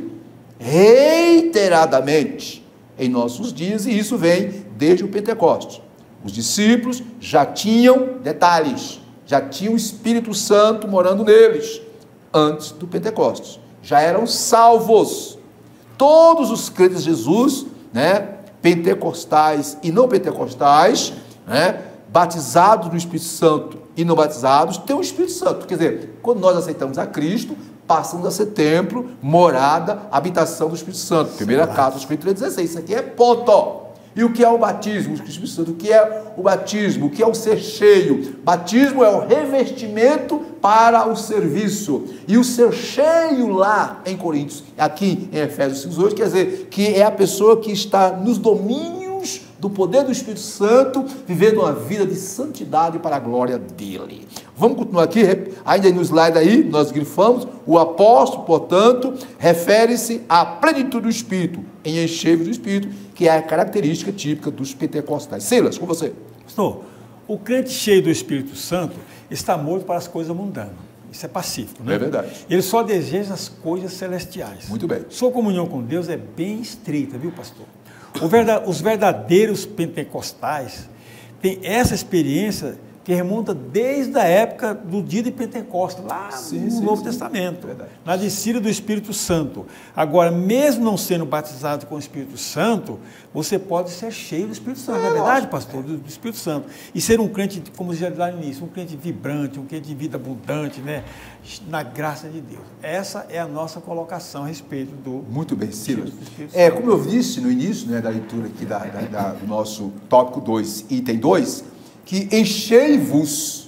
reiteradamente em nossos dias, e isso vem desde o Pentecostes. Os discípulos já tinham detalhes, já tinham o Espírito Santo morando neles, antes do Pentecostes. Já eram salvos. Todos os crentes de Jesus, né, pentecostais e não pentecostais, né, batizados no Espírito Santo e não batizados, têm o Espírito Santo. Quer dizer, quando nós aceitamos a Cristo, passamos a ser templo, morada, habitação do Espírito Santo. Primeira carta aos Coríntios dezesseis. Isso aqui é ponto. E o que é o batismo? O Espírito Santo, o que é o batismo? O que é o ser cheio? Batismo é o revestimento para o serviço. E o ser cheio lá em Coríntios, aqui em Efésios cinco, oito, quer dizer, que é a pessoa que está nos domínios do poder do Espírito Santo, vivendo uma vida de santidade para a glória dele. Vamos continuar aqui, ainda no slide aí, nós grifamos, o apóstolo, portanto, refere-se à plenitude do Espírito, em enchevo do Espírito, que é a característica típica dos pentecostais. Silas, com você. Pastor, o crente cheio do Espírito Santo está morto para as coisas mundanas. Isso é pacífico, né? É verdade. Ele só deseja as coisas celestiais. Muito bem. Sua comunhão com Deus é bem estreita, viu, pastor? Os verdadeiros pentecostais têm essa experiência que remonta desde a época do dia de Pentecostes, lá sim, no sim, Novo sim. Testamento, verdade. Na descida do Espírito Santo. Agora, mesmo não sendo batizado com o Espírito Santo, você pode ser cheio do Espírito Santo, é, não é verdade, pastor? Do, do Espírito Santo. E ser um crente, como já disse lá no início, um crente vibrante, um crente de vida abundante, né? Na graça de Deus. Essa é a nossa colocação a respeito do... Muito bem, Silas. É, como eu disse no início, né, da leitura aqui da, da, da, do nosso tópico dois, item dois, que enchei-vos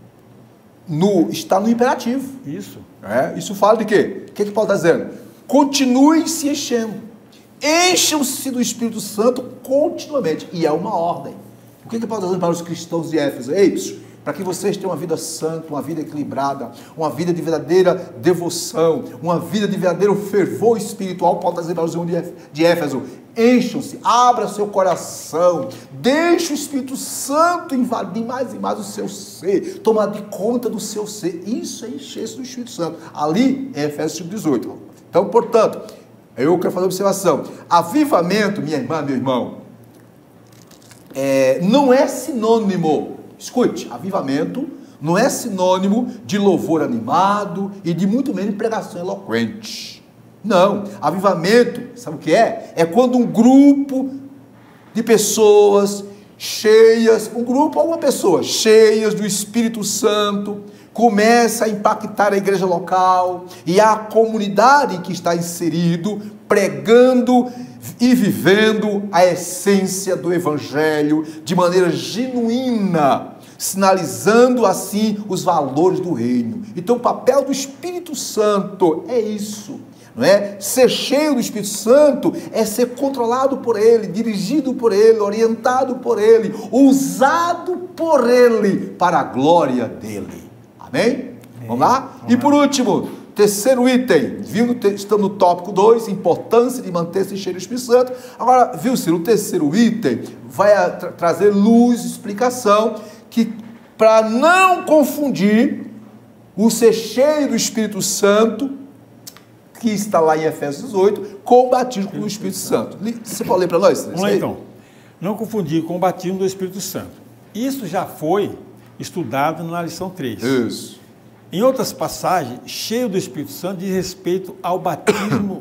no, está no imperativo. Isso. É, isso fala de quê? O que, que Paulo está dizendo? Continuem se enchendo. Encham-se do Espírito Santo continuamente. E é uma ordem. O que, que Paulo está dizendo para os cristãos de Éfeso? Ei, para que vocês tenham uma vida santa, uma vida equilibrada, uma vida de verdadeira devoção, uma vida de verdadeiro fervor espiritual, Paulo está dizendo para os irmãos de Éfeso, encham-se, abra seu coração, deixe o Espírito Santo invadir mais e mais o seu ser, tomar de conta do seu ser. Isso é encher-se do Espírito Santo. Ali em Efésios dezoito. Então, portanto, eu quero fazer uma observação. Avivamento, minha irmã, meu irmão, é, não é sinônimo. Escute, avivamento não é sinônimo de louvor animado e de muito menos pregação eloquente. Não, avivamento, sabe o que é? É quando um grupo de pessoas cheias, um grupo ou uma pessoa cheias do Espírito Santo começa a impactar a igreja local e a comunidade em que está inserido, pregando e vivendo a essência do Evangelho de maneira genuína, sinalizando assim os valores do reino. Então o papel do Espírito Santo é isso, não é? Ser cheio do Espírito Santo é ser controlado por Ele, dirigido por Ele, orientado por Ele, usado por Ele para a glória dEle. Amém? Amém. Vamos lá? Vamos e por lá. último, terceiro item, viu, estamos no tópico dois, importância de manter-se cheio do Espírito Santo. Agora, viu, Ciro, o terceiro item vai tra trazer luz, explicação, que para não confundir o ser cheio do Espírito Santo, que está lá em Efésios dezoito, com o batismo com o Espírito Santo. Você pode ler para nós? Vamos lá então. Não confundir com o batismo do Espírito Santo. Isso já foi estudado na lição três. Isso. Em outras passagens, cheio do Espírito Santo diz respeito ao batismo,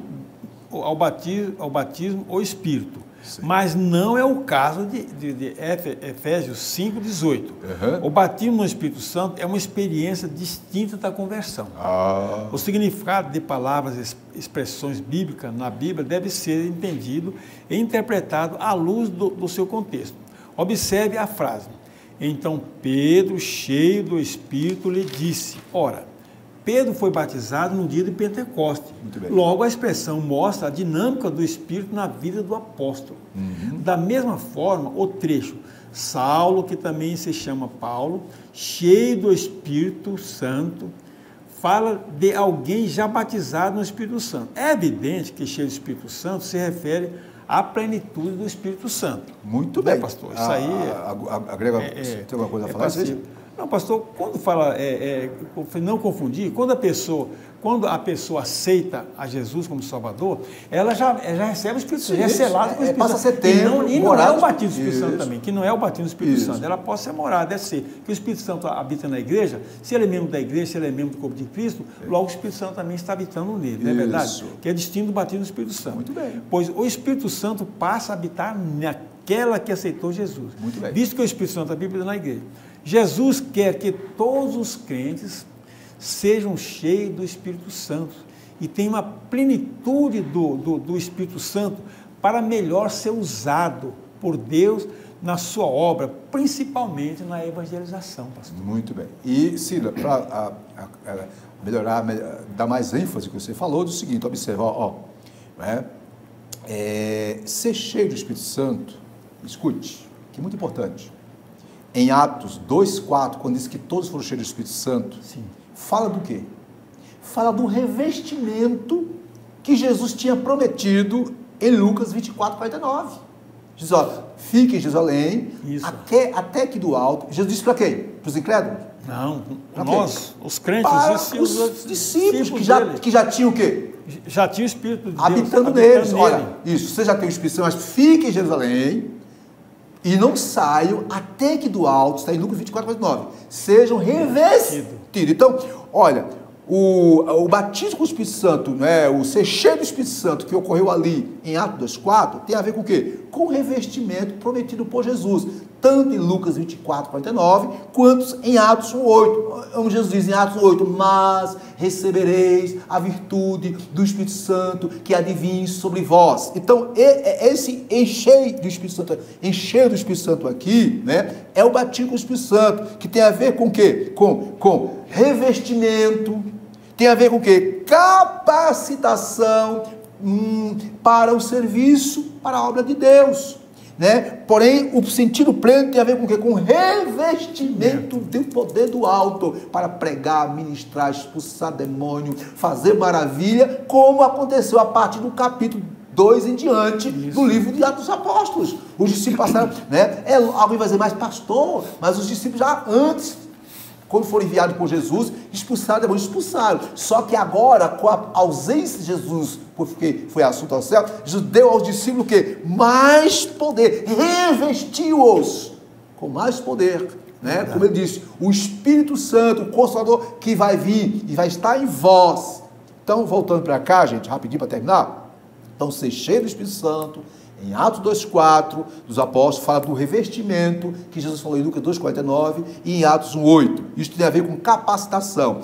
ao batismo, ao batismo ou Espírito. Sim. Mas não é o caso de, de, de Efésios cinco, dezoito. Uhum. O batismo no Espírito Santo é uma experiência distinta da conversão. Ah. O significado de palavras, expressões bíblicas na Bíblia deve ser entendido e interpretado à luz do, do seu contexto. Observe a frase. Então Pedro, cheio do Espírito, lhe disse. Ora, Pedro foi batizado no dia de Pentecostes. Logo, a expressão mostra a dinâmica do Espírito na vida do apóstolo. Uhum. Da mesma forma, o trecho, Saulo, que também se chama Paulo, cheio do Espírito Santo, fala de alguém já batizado no Espírito Santo. É evidente que cheio do Espírito Santo se refere à plenitude do Espírito Santo. Muito bem, pastor. Isso aí... A, a, a, agrega, é, tem alguma coisa a falar? É Não, pastor, quando fala é, é, não confundir, quando a pessoa, quando a pessoa aceita a Jesus como Salvador, ela já, ela já recebe o Espírito Santo, já é selada com o Espírito Santo. Passa a ser tempo, e não, e não é o batismo do Espírito isso. Santo também, que não é o batismo do Espírito Isso. Santo. Ela pode ser morada, deve ser. Porque o Espírito Santo habita na igreja, se ele é membro da igreja, se ele é membro do corpo de Cristo, logo o Espírito Santo também está habitando nele, não é verdade? Que é distinto do batismo do Espírito Santo. Muito bem. Pois o Espírito Santo passa a habitar naquela que aceitou Jesus. Muito bem. Visto que o Espírito Santo habita na igreja. Jesus quer que todos os crentes sejam cheios do Espírito Santo e tenham uma plenitude do, do, do Espírito Santo para melhor ser usado por Deus na sua obra, principalmente na evangelização, pastor. Muito bem. E, Cila, para melhorar, dar mais ênfase que você falou, do seguinte, observa, ó, né? É, ser cheio do Espírito Santo, escute, que é muito importante. Em Atos dois, quatro, quando diz que todos foram cheios do Espírito Santo, Sim. fala do quê? Fala do revestimento que Jesus tinha prometido em Lucas vinte e quatro, quarenta e nove. Diz, ó, fique em Jerusalém, até, até que do alto. Jesus disse para quem? Para os incrédulos? Não, pra nós, os crentes, para os discípulos, os discípulos que já, que já tinham o quê? Já tinha o Espírito de Deus habitando neles. Olha, isso, você já tem o Espírito Santo, mas fique em Jerusalém e não saiam até que do alto, está em Lucas vinte e quatro, quarenta e nove, sejam revestidos. Então, olha, o, o batismo com o Espírito Santo, né, o ser cheio do Espírito Santo que ocorreu ali em Atos dois, quatro, tem a ver com o quê? Com o revestimento prometido por Jesus, tanto em Lucas vinte e quatro, quarenta e nove, quanto em Atos um, oito. Como Jesus diz em Atos um, oito, mas recebereis a virtude do Espírito Santo que há de vir sobre vós. Então, esse encher do Espírito Santo, encher do Espírito Santo aqui, né, é o batismo com o Espírito Santo, que tem a ver com o quê? Com, com revestimento, tem a ver com o quê? Capacitação hum, para o serviço, para a obra de Deus. Né? Porém, o sentido pleno tem a ver com o quê? Com revestimento do poder do alto para pregar, ministrar, expulsar demônio, fazer maravilha, como aconteceu a partir do capítulo dois em diante Isso. do livro de Atos dos Apóstolos. Os discípulos passaram, né? É, alguém vai dizer, mas pastor, mas os discípulos já antes, quando foram enviados por Jesus, expulsaram demônios, expulsaram. Só que agora, com a ausência de Jesus, porque foi assunto ao céu, Jesus deu aos discípulos o quê? Mais poder, revestiu-os com mais poder, né? Como ele disse, o Espírito Santo, o Consolador que vai vir e vai estar em vós. Então, voltando para cá, gente, rapidinho para terminar. Então, ser cheio do Espírito Santo, em Atos dois, quatro, dos apóstolos, fala do revestimento, que Jesus falou em Lucas dois, quarenta e nove, e em Atos um, oito. Isso tem a ver com capacitação.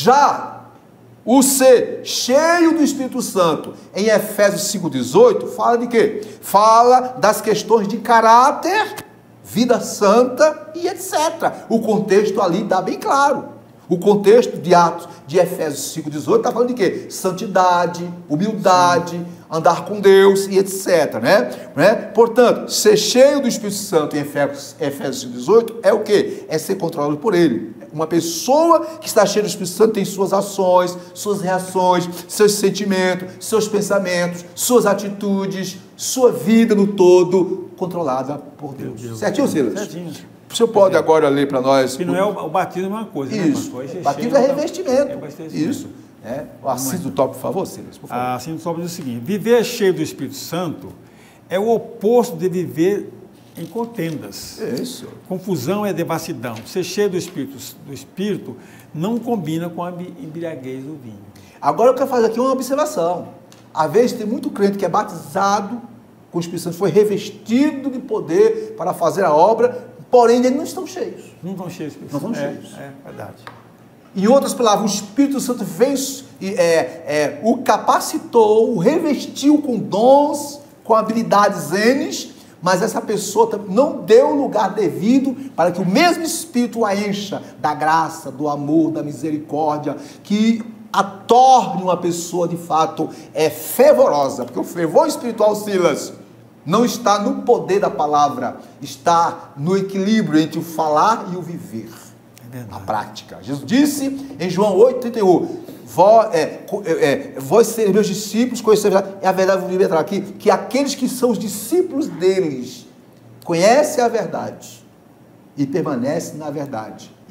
Já o ser cheio do Espírito Santo, em Efésios cinco, dezoito, fala de quê? Fala das questões de caráter, vida santa e etcétera. O contexto ali dá bem claro. O contexto de Atos de Efésios cinco, dezoito está falando de quê? Santidade, humildade, Sim. andar com Deus e etcétera. Né? Né? Portanto, ser cheio do Espírito Santo em Efésios, Efésios cinco, dezoito é o quê? É ser controlado por Ele. Uma pessoa que está cheia do Espírito Santo tem suas ações, suas reações, seus sentimentos, seus pensamentos, suas atitudes, sua vida no todo controlada por Deus. Deus. Certinho, Silas? Certinho. O senhor pode agora ler para nós... Que não é o, o batismo é uma coisa, Isso. Né, o batismo é revestimento. É revestimento. Isso. É. O assino do top, por favor, Silas, por favor. A assino do top diz o seguinte: viver cheio do Espírito Santo é o oposto de viver em contendas. Isso. Confusão é devassidão. Ser cheio do Espírito, do Espírito não combina com a embriaguez do vinho. Agora eu quero fazer aqui uma observação. Às vezes tem muito crente que é batizado com o Espírito Santo, foi revestido de poder para fazer a obra, porém eles não estão cheios. Não estão cheios. Não estão é, cheios. É verdade. Em outras palavras, o Espírito Santo veio, é, é, o capacitou, o revestiu com dons, com habilidades N, mas essa pessoa não deu o lugar devido para que o mesmo Espírito a encha da graça, do amor, da misericórdia, que a torne uma pessoa de fato é, fervorosa, porque o fervor espiritual, Silas, não está no poder da palavra, está no equilíbrio entre o falar e o viver, é a prática. Jesus disse em João oito, trinta e um, vós, é, é, vós sereis meus discípulos, conheceis a verdade, é a verdade, vou me aqui, que aqueles que são os discípulos deles, conhecem a verdade, e permanecem na verdade,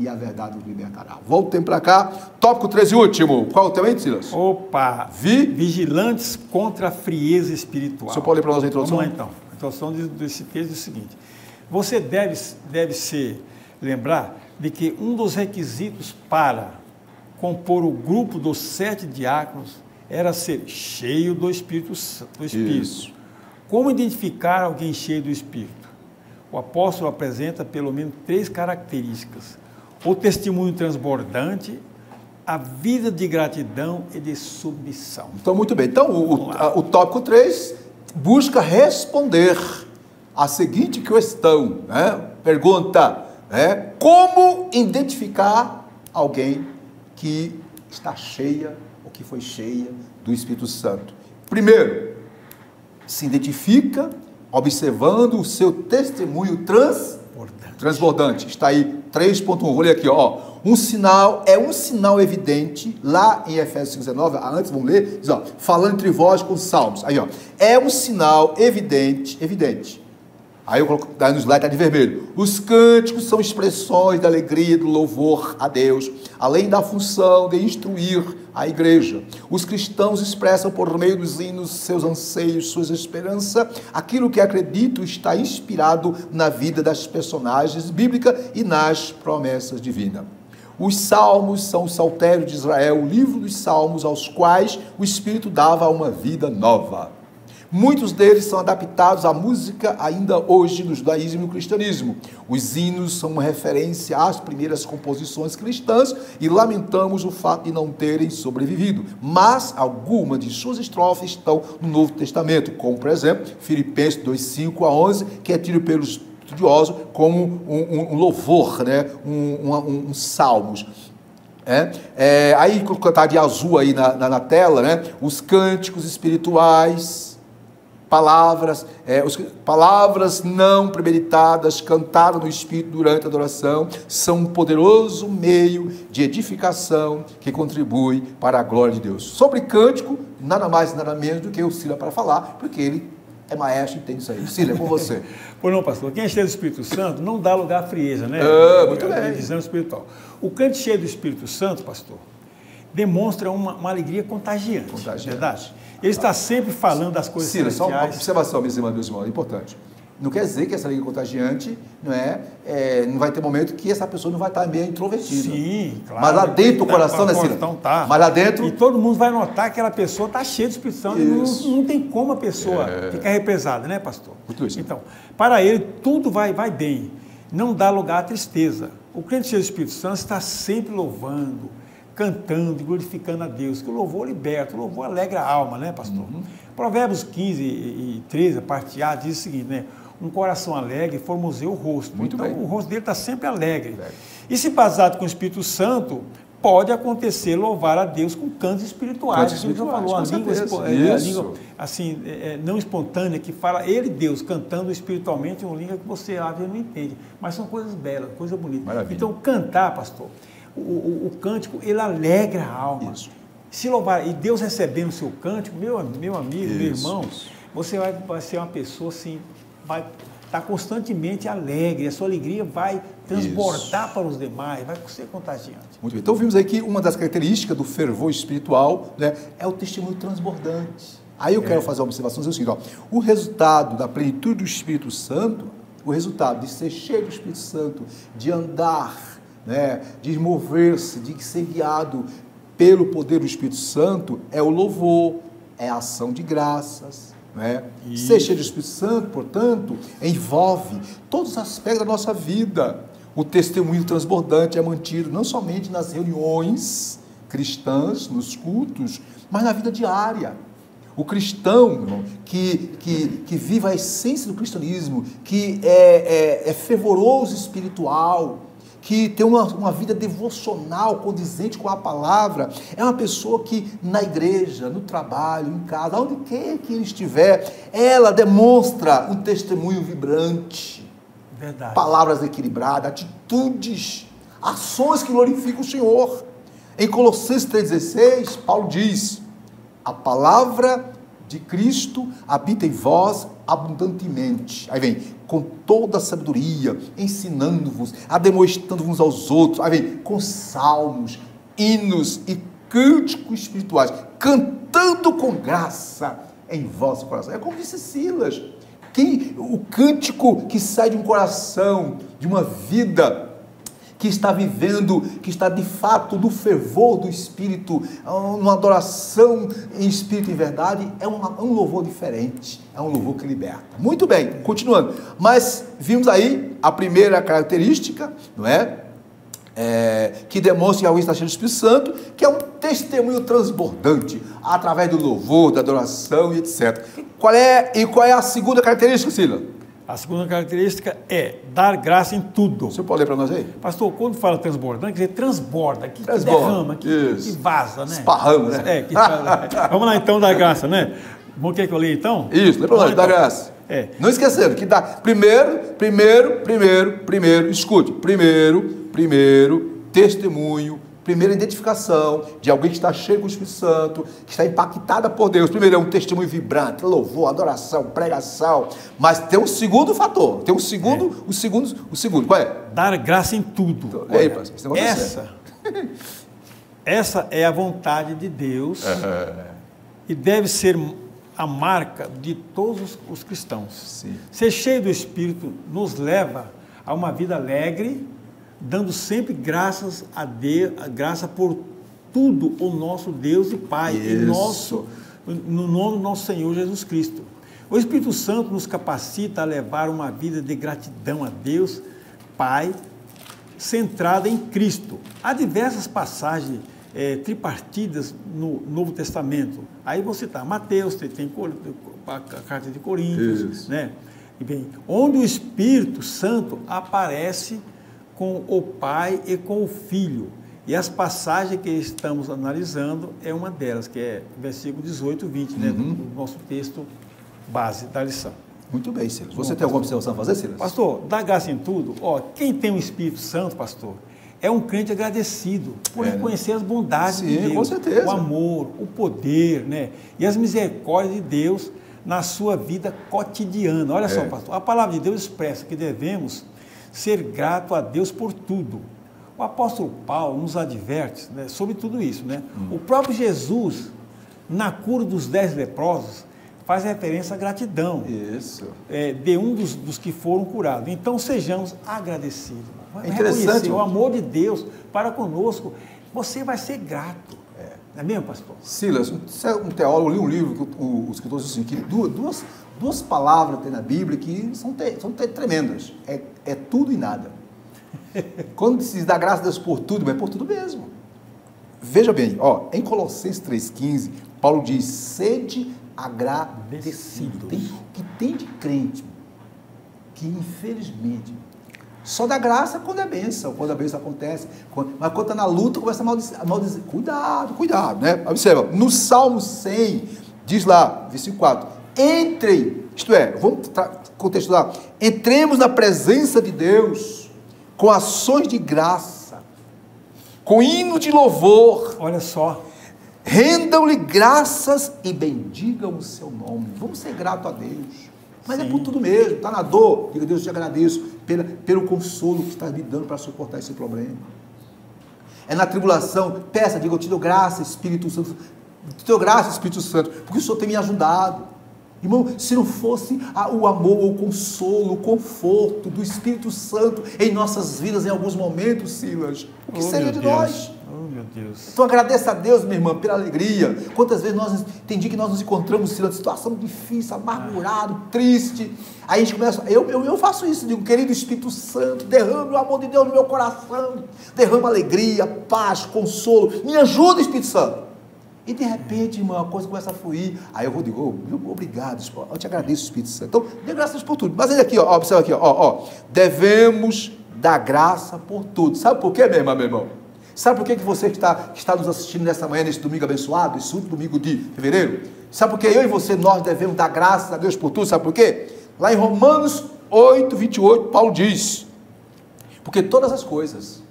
e a verdade os libertará. Voltem para cá. Tópico três e último. Qual o tema, Silas? Opa! Vi... Vigilantes contra a frieza espiritual. O senhor pode ler para nós a introdução? Vamos lá, então. A introdução desse texto é o seguinte. Você deve, deve se lembrar de que um dos requisitos para compor o grupo dos sete diáconos era ser cheio do Espírito Santo. Do Espírito. Isso. Como identificar alguém cheio do Espírito? O apóstolo apresenta pelo menos três características: o testemunho transbordante, a vida de gratidão e de submissão. Então, muito bem. Então, o, a, o tópico três busca responder a seguinte questão, né? Pergunta, né? Como identificar alguém que está cheia ou que foi cheia do Espírito Santo? Primeiro, se identifica observando o seu testemunho transbordante. transbordante. Está aí três ponto um. Vou ler aqui, ó. Um sinal, é um sinal evidente, lá em Efésios cinco, dezenove, antes vamos ler, diz, ó, falando entre vós com salmos. Aí, ó, é um sinal evidente, evidente. Aí eu coloco, daí no slide está de vermelho. Os cânticos são expressões da alegria, do louvor a Deus, além da função de instruir a igreja. Os cristãos expressam por meio dos hinos seus anseios, suas esperanças. Aquilo que acredito está inspirado na vida das personagens bíblicas e nas promessas divinas. Os salmos são o saltério de Israel, o livro dos salmos aos quais o Espírito dava uma vida nova. Muitos deles são adaptados à música ainda hoje no judaísmo e no cristianismo. Os hinos são uma referência às primeiras composições cristãs e lamentamos o fato de não terem sobrevivido. Mas algumas de suas estrofes estão no Novo Testamento, como por exemplo, Filipenses dois, cinco a onze, que é tido pelos estudiosos como um, um, um louvor, né? um, um, um, um salmos. É, é, aí, está de azul aí na, na, na tela, né? Os cânticos espirituais, palavras, é, os, palavras não premeditadas, cantadas no Espírito durante a adoração, são um poderoso meio de edificação que contribui para a glória de Deus. Sobre cântico, nada mais nada menos do que o Cila para falar, porque ele é maestro e entende isso aí. Cila, é com você. Pois não, pastor. Quem é cheio do Espírito Santo não dá lugar à frieza, né? Ah, muito bem. A visão espiritual. O crente cheio do Espírito Santo, pastor, demonstra uma, uma alegria contagiante. Contagiante. Verdade? Ele está sempre falando das coisas Cira, celestiais. só uma observação, minhas irmãs, meus irmãos, é importante. Não quer dizer que essa alegria contagiante não é, é, não vai ter momento que essa pessoa não vai estar meio introvertida. Sim, claro. Mas lá dentro do coração, né, Cira? Então tá. Mas lá dentro... E todo mundo vai notar que aquela pessoa está cheia de Espírito Santo. Não, não tem como a pessoa é. ficar represada, né, pastor? Muito isso. Então, para ele, tudo vai, vai bem. Não dá lugar à tristeza. O crente cheio do Espírito Santo está sempre louvando, cantando e glorificando a Deus, que o louvor liberta, o louvor alegra a alma, né, pastor? Uhum. Provérbios quinze e treze, a parte A, diz o seguinte, né? Um coração alegre formoseia o rosto. Muito então, bem. o rosto dele está sempre alegre. alegre. E se basado com o Espírito Santo, pode acontecer louvar a Deus com cantos espirituais. Cantos espirituais, falou, a língua, Isso. a língua assim, é, não espontânea, que fala ele, Deus, cantando espiritualmente uma língua que você às vezes não entende. Mas são coisas belas, coisas bonitas. Maravilha. Então, cantar, pastor, o, o, o cântico, ele alegra a alma. Isso. Se louvar, e Deus recebendo o seu cântico, meu, meu amigo, Isso. meu irmão, você vai, vai ser uma pessoa assim, vai estar constantemente alegre, a sua alegria vai transbordar Isso. para os demais, vai ser contagiante. Muito bem. Então vimos aí que uma das características do fervor espiritual, né, é o testemunho transbordante. Aí eu é. quero fazer uma observação, dizer o seguinte, ó, o resultado da plenitude do Espírito Santo, o resultado de ser cheio do Espírito Santo, de andar, né, de mover-se, de ser guiado pelo poder do Espírito Santo, é o louvor, é a ação de graças. Né? Ser cheio do Espírito Santo, portanto, envolve todos os aspectos da nossa vida. O testemunho transbordante é mantido não somente nas reuniões cristãs, nos cultos, mas na vida diária. O cristão, irmão, que, que, que vive a essência do cristianismo, que é, é, é fervoroso espiritual, que tem uma, uma vida devocional, condizente com a palavra, é uma pessoa que na igreja, no trabalho, em casa, onde quer que ele estiver, ela demonstra um testemunho vibrante. Verdade. Palavras equilibradas, atitudes, ações que glorificam o Senhor. Em Colossenses três dezesseis, Paulo diz, a palavra de Cristo habita em vós abundantemente. Aí vem, com toda a sabedoria, ensinando-vos, ademoestando-vos aos outros. Aí vem, com salmos, hinos e cânticos espirituais, cantando com graça em vosso coração. É como disse Silas, que o cântico que sai de um coração, de uma vida que está vivendo, que está de fato no fervor do Espírito, uma adoração em Espírito e verdade, é um, é um louvor diferente, é um louvor que liberta. Muito bem, continuando. Mas vimos aí a primeira característica, não é? É, que demonstra que alguém está cheio do Espírito Santo, que é um testemunho transbordante, através do louvor, da adoração e etcétera. Qual é, e qual é a segunda característica, Silas? A segunda característica é dar graça em tudo. Você pode ler para nós aí? Pastor, quando fala transbordante, quer dizer transborda, que, transborda. que derrama, que, que vaza, né? Esparrama, né? É, que vamos lá então, dar graça, né? Vamos quer que eu leia então? Isso, lê para nós, dá graça. É. Não esquecendo que dá primeiro, primeiro, primeiro, primeiro, escute, primeiro, primeiro, testemunho, primeira identificação de alguém que está cheio do Espírito Santo, que está impactada por Deus. Primeiro é um testemunho vibrante, louvor, adoração, pregação, mas tem um segundo fator, tem um segundo, é. o segundo, o segundo, qual é? Dar graça em tudo. Então, olha, aí, pastor, essa, essa é a vontade de Deus é. e deve ser a marca de todos os cristãos. Sim. Ser cheio do Espírito nos leva a uma vida alegre, dando sempre graças a Deus, a graça por tudo o nosso Deus e Pai, em nosso, no nome do nosso Senhor Jesus Cristo. O Espírito Santo nos capacita a levar uma vida de gratidão a Deus, Pai, centrada em Cristo. Há diversas passagens é, tripartidas no Novo Testamento. Aí você está, Mateus, tem, tem a carta de Coríntios, né? E bem, onde o Espírito Santo aparece com o Pai e com o Filho. E as passagens que estamos analisando é uma delas, que é versículo dezoito, vinte, uhum. né, do, do nosso texto base da lição. Muito bem, Silas. Você Bom, tem alguma observação a fazer, Silas? Pastor, dá graça em tudo. Ó, quem tem o Espírito Santo, pastor, é um crente agradecido por é, reconhecer né? as bondades Sim, de Deus, com certeza. o amor, o poder, né, e as misericórdias de Deus na sua vida cotidiana. Olha é. só, pastor, a palavra de Deus expressa que devemos ser grato a Deus por tudo. O apóstolo Paulo nos adverte, né, sobre tudo isso. Né? Hum. O próprio Jesus, na cura dos dez leprosos, faz referência à gratidão isso. É, de um dos, dos que foram curados. Então, sejamos agradecidos. É interessante. O amor de Deus para conosco, você vai ser grato. É. Não é mesmo, pastor? Silas, um teólogo, eu li um livro que o, o escritor disse assim, que duas... duas Duas palavras tem na Bíblia que são, te, são te, tremendas. É, é tudo e nada. Quando se dá graça a Deus por tudo, mas é por tudo mesmo. Veja bem, ó, em Colossenses três, quinze, Paulo diz, sede agradecidos. Tem, que tem de crente que, infelizmente, só dá graça quando é bênção, quando a bênção acontece. Quando, mas quando está na luta, começa a maldizer, a maldizer. Cuidado, cuidado, né? Observa, no Salmo cem, diz lá, versículo quatro, entrem, isto é, vamos contextualizar, entremos na presença de Deus com ações de graça, com hino de louvor. Olha só. Rendam-lhe graças e bendigam o seu nome. Vamos ser gratos a Deus. Mas Sim. é por tudo mesmo, está na dor. Diga, Deus, eu te agradeço pela, pelo consolo que está me dando para suportar esse problema. É na tribulação, peça, diga, eu te dou graça, Espírito Santo. Te dou graça, Espírito Santo, porque o Senhor tem me ajudado. Irmão, se não fosse o amor, o consolo, o conforto do Espírito Santo em nossas vidas em alguns momentos, Silas, o que oh, seria de Deus. nós? Oh, meu Deus. Então agradeça a Deus, minha irmã, pela alegria. Quantas vezes nós, tem dia que nós nos encontramos, Silas, em situação difícil, amargurado, ah. triste. Aí a gente começa, eu, eu, eu faço isso, digo, querido Espírito Santo, derrame o amor de Deus no meu coração, derrame alegria, paz, consolo, me ajuda, Espírito Santo. E de repente, irmão, a coisa começa a fluir. Aí eu vou dizer, oh, obrigado, eu te agradeço, Espírito Santo. Então, dê graças por tudo. Mas olha aqui, ó, observa aqui, ó, ó, devemos dar graça por tudo. Sabe por quê, meu irmão, meu irmão? Sabe por que que você que está, que está nos assistindo nessa manhã, nesse domingo abençoado, esse último domingo de fevereiro? Sabe por que eu e você, nós devemos dar graças a Deus por tudo? Sabe por quê? Lá em Romanos oito, vinte e oito, Paulo diz, porque todas as coisas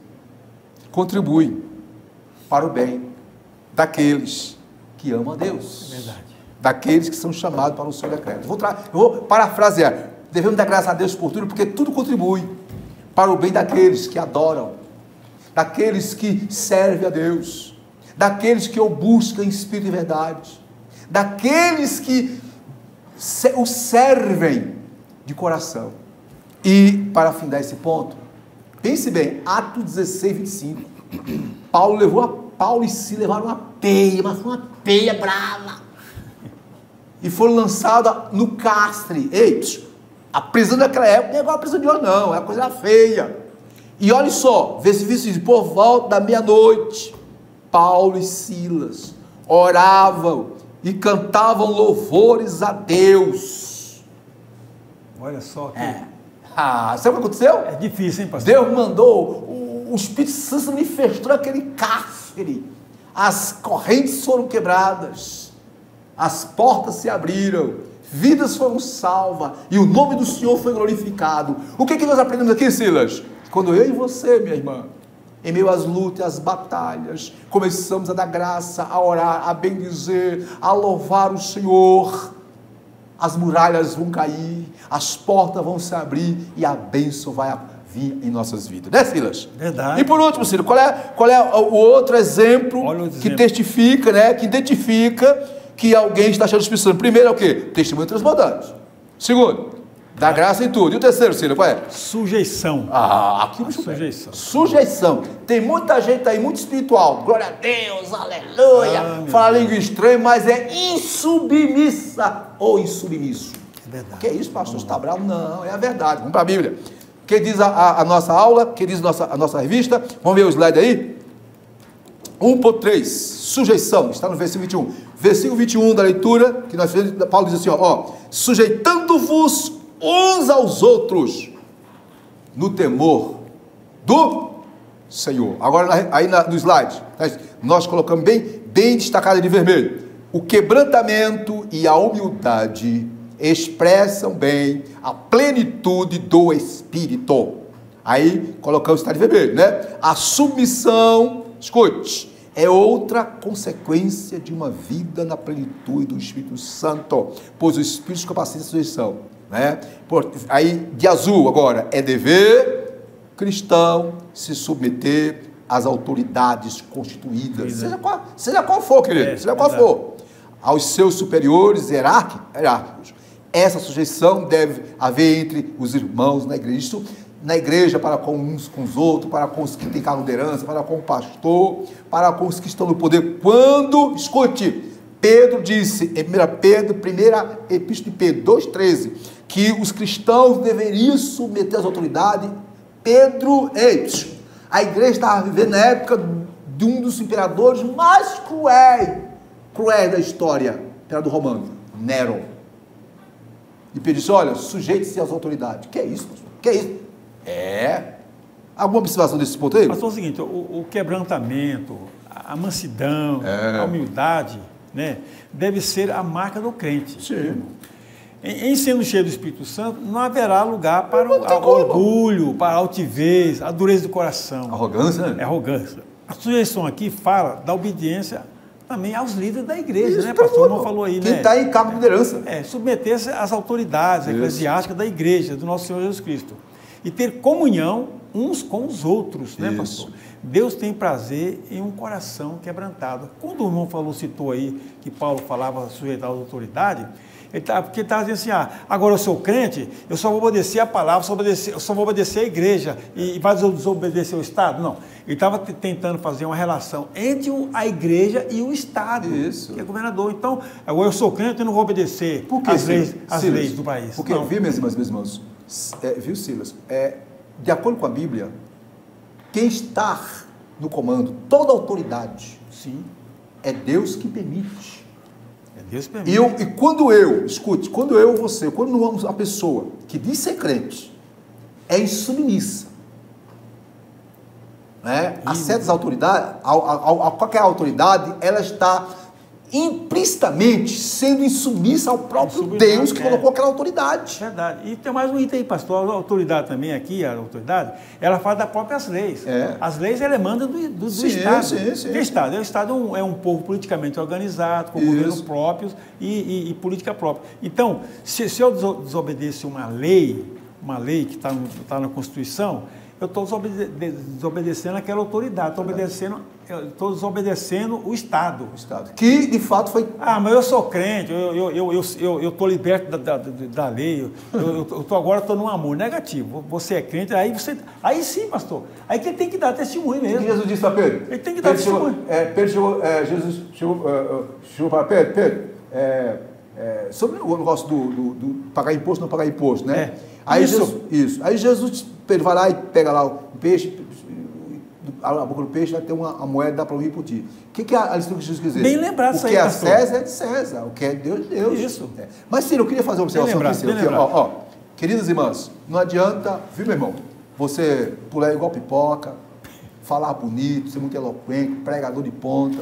contribuem para o bem daqueles que amam a Deus. É verdade. daqueles que são chamados para o seu decreto. Vou, tra... Eu vou parafrasear. Devemos dar graças a Deus por tudo, porque tudo contribui para o bem daqueles que adoram, daqueles que servem a Deus, daqueles que o buscam em espírito e verdade, daqueles que o servem de coração. E, para afindar esse ponto, pense bem, Atos dezesseis, vinte e cinco, Paulo levou a Paulo e Si levaram uma peia, mas foi uma peia brava, e foram lançados no cárcere. Ei, a prisão daquela época não é igual a prisão de hoje não, é uma coisa feia. E olha só, versículo vinte e cinco, por volta da meia-noite, Paulo e Silas oravam e cantavam louvores a Deus. Olha só que... É. Ah, sabe o que aconteceu? É difícil, hein, pastor? Deus mandou, o, o Espírito Santo se manifestou naquele cárcere, as correntes foram quebradas, as portas se abriram, vidas foram salvas, e o nome do Senhor foi glorificado. O que, que nós aprendemos aqui, Silas? Quando eu e você, minha irmã, em meio às lutas, às batalhas, começamos a dar graça, a orar, a bendizer, a louvar o Senhor, as muralhas vão cair, as portas vão se abrir e a bênção vai vir em nossas vidas, né, Silas? Verdade. E por último, Silas, qual é, qual é o outro exemplo Olha o que exemplo. testifica, né, que identifica que alguém está cheio do Espírito Santo? Primeiro é o quê? Testemunho transbordante. Segundo, dá graça em tudo. E o terceiro, Silas, qual é? Sujeição. Ah, aqui A sujeição. Sujeição. Tem muita gente aí muito espiritual. Glória a Deus, aleluia. Ah, Fala língua estranha, mas é insubmissa ou insubmisso. É verdade. Que é isso, pastor? Você está bravo? Não, é a verdade. Vamos para a Bíblia. O que diz a, a, a nossa aula? O que diz a nossa, a nossa revista? Vamos ver o slide aí? um ponto três. Sujeição. Está no versículo vinte e um. Versículo vinte e um da leitura, que nós fizemos, Paulo diz assim, ó, ó sujeitando-vos uns aos outros no temor do Senhor. Agora aí na, no slide nós colocamos bem, bem destacado de vermelho, o quebrantamento e a humildade expressam bem a plenitude do Espírito. Aí colocamos, está de vermelho, né? A submissão, escute, é outra consequência de uma vida na plenitude do Espírito Santo, pois o Espírito capacita a sujeição, né? Por, aí de azul agora, é dever cristão se submeter às autoridades constituídas, seja qual, seja qual for, querido, é, seja qual exato. for, aos seus superiores hierárquicos. Essa sujeição deve haver entre os irmãos na igreja, isso na igreja para com uns com os outros, para com os que têm cargo de liderança, para com o pastor, para com os que estão no poder. Quando, escute, Pedro disse em primeira Pedro, primeira epístola de Pedro, dois, treze, que os cristãos deveriam submeter às autoridades. Pedro, ei, a igreja estava vivendo na época de um dos imperadores mais cruéis, cruéis da história, imperador romano, Nero. E Pedro disse, olha, sujeite-se às autoridades. Que é isso, pastor? Que é isso? É. Alguma observação desse ponto aí? Pastor, é o seguinte, o, o quebrantamento, a mansidão, É. a humildade, né, deve ser a marca do crente. Sim. Em, em sendo cheio do Espírito Santo, não haverá lugar para Não o tem a- como. orgulho, para a altivez, a dureza do coração. Arrogância, É né? arrogância. A sujeição aqui fala da obediência também aos líderes da igreja, Isso, né, todo pastor? mundo. Não falou aí, Quem né? está em cargo de liderança. É, submeter-se às autoridades Isso. eclesiásticas da igreja, do nosso Senhor Jesus Cristo. E ter comunhão uns com os outros, né, Isso. pastor? Deus tem prazer em um coração quebrantado. Quando o irmão falou, citou aí, que Paulo falava sujeitar às autoridades, ele tá, porque ele estava dizendo assim, ah, agora eu sou crente, eu só vou obedecer a palavra, só, obedecer, eu só vou obedecer a igreja, e, e vai desobedecer o Estado? Não. Ele estava tentando fazer uma relação entre o- a igreja e o Estado, Isso. que é governador. Então, agora eu sou crente, eu não vou obedecer Por que, as, Silas? leis, as Silas, leis do país. Porque, Não. viu, meus irmãos, meus irmãos, é, viu, Silas, é, de acordo com a Bíblia, quem está no comando, toda autoridade, Sim, é Deus que permite. é Deus que permite. E, eu, e quando eu, escute, quando eu, você, quando a pessoa que diz ser crente é insubmissa, né, a certas autoridades, a, a, a qualquer autoridade, ela está implicitamente sendo insubmissa ao próprio Insubmissa, Deus que é. colocou aquela autoridade. Verdade. E tem mais um item aí, pastor. A autoridade também aqui, a autoridade, ela fala das próprias leis. É. As leis, ela emana do, do, do Sim, Estado. sim, sim. Do Estado. O Estado é um, é um povo politicamente organizado, com Isso. governo próprios e, e, e política própria. Então, se, se eu deso- desobedecer uma lei, uma lei que está tá na Constituição, eu estou desobede desobedecendo aquela autoridade, estou obedecendo, estou desobedecendo o Estado. O Estado. Que, de fato, foi... Ah, mas eu sou crente, eu estou eu, eu, eu, eu tô liberto da, da, da lei, eu, eu, eu tô, agora estou num amor negativo. Você é crente, aí, você, aí sim, pastor, aí que ele tem que dar testemunho O que mesmo. Jesus disse para Pedro? Ele tem que dar Pedro chegou, testemunho. é, Pedro chegou, é, Jesus chegou, é, chegou para Pedro, Pedro, é, é, sobre o negócio do, do, do pagar imposto, não pagar imposto, né? É. Aí Isso. Jesus, isso. Aí Jesus, Pedro vai lá e pega lá o peixe, a boca do peixe vai ter uma, uma moeda, dá para vir por ti. O que, que a, a lição que Jesus quer dizer? Bem lembrado isso O aí, que é pastor. César é de César, o que é de Deus, de Deus. Isso. É. Mas, Ciro, eu queria fazer uma observação lembrado, aqui, Ciro, bem que, ó, lembrado. ó, queridas irmãs, não adianta, viu, meu irmão, você pular igual pipoca, falar bonito, ser muito eloquente, pregador de ponta,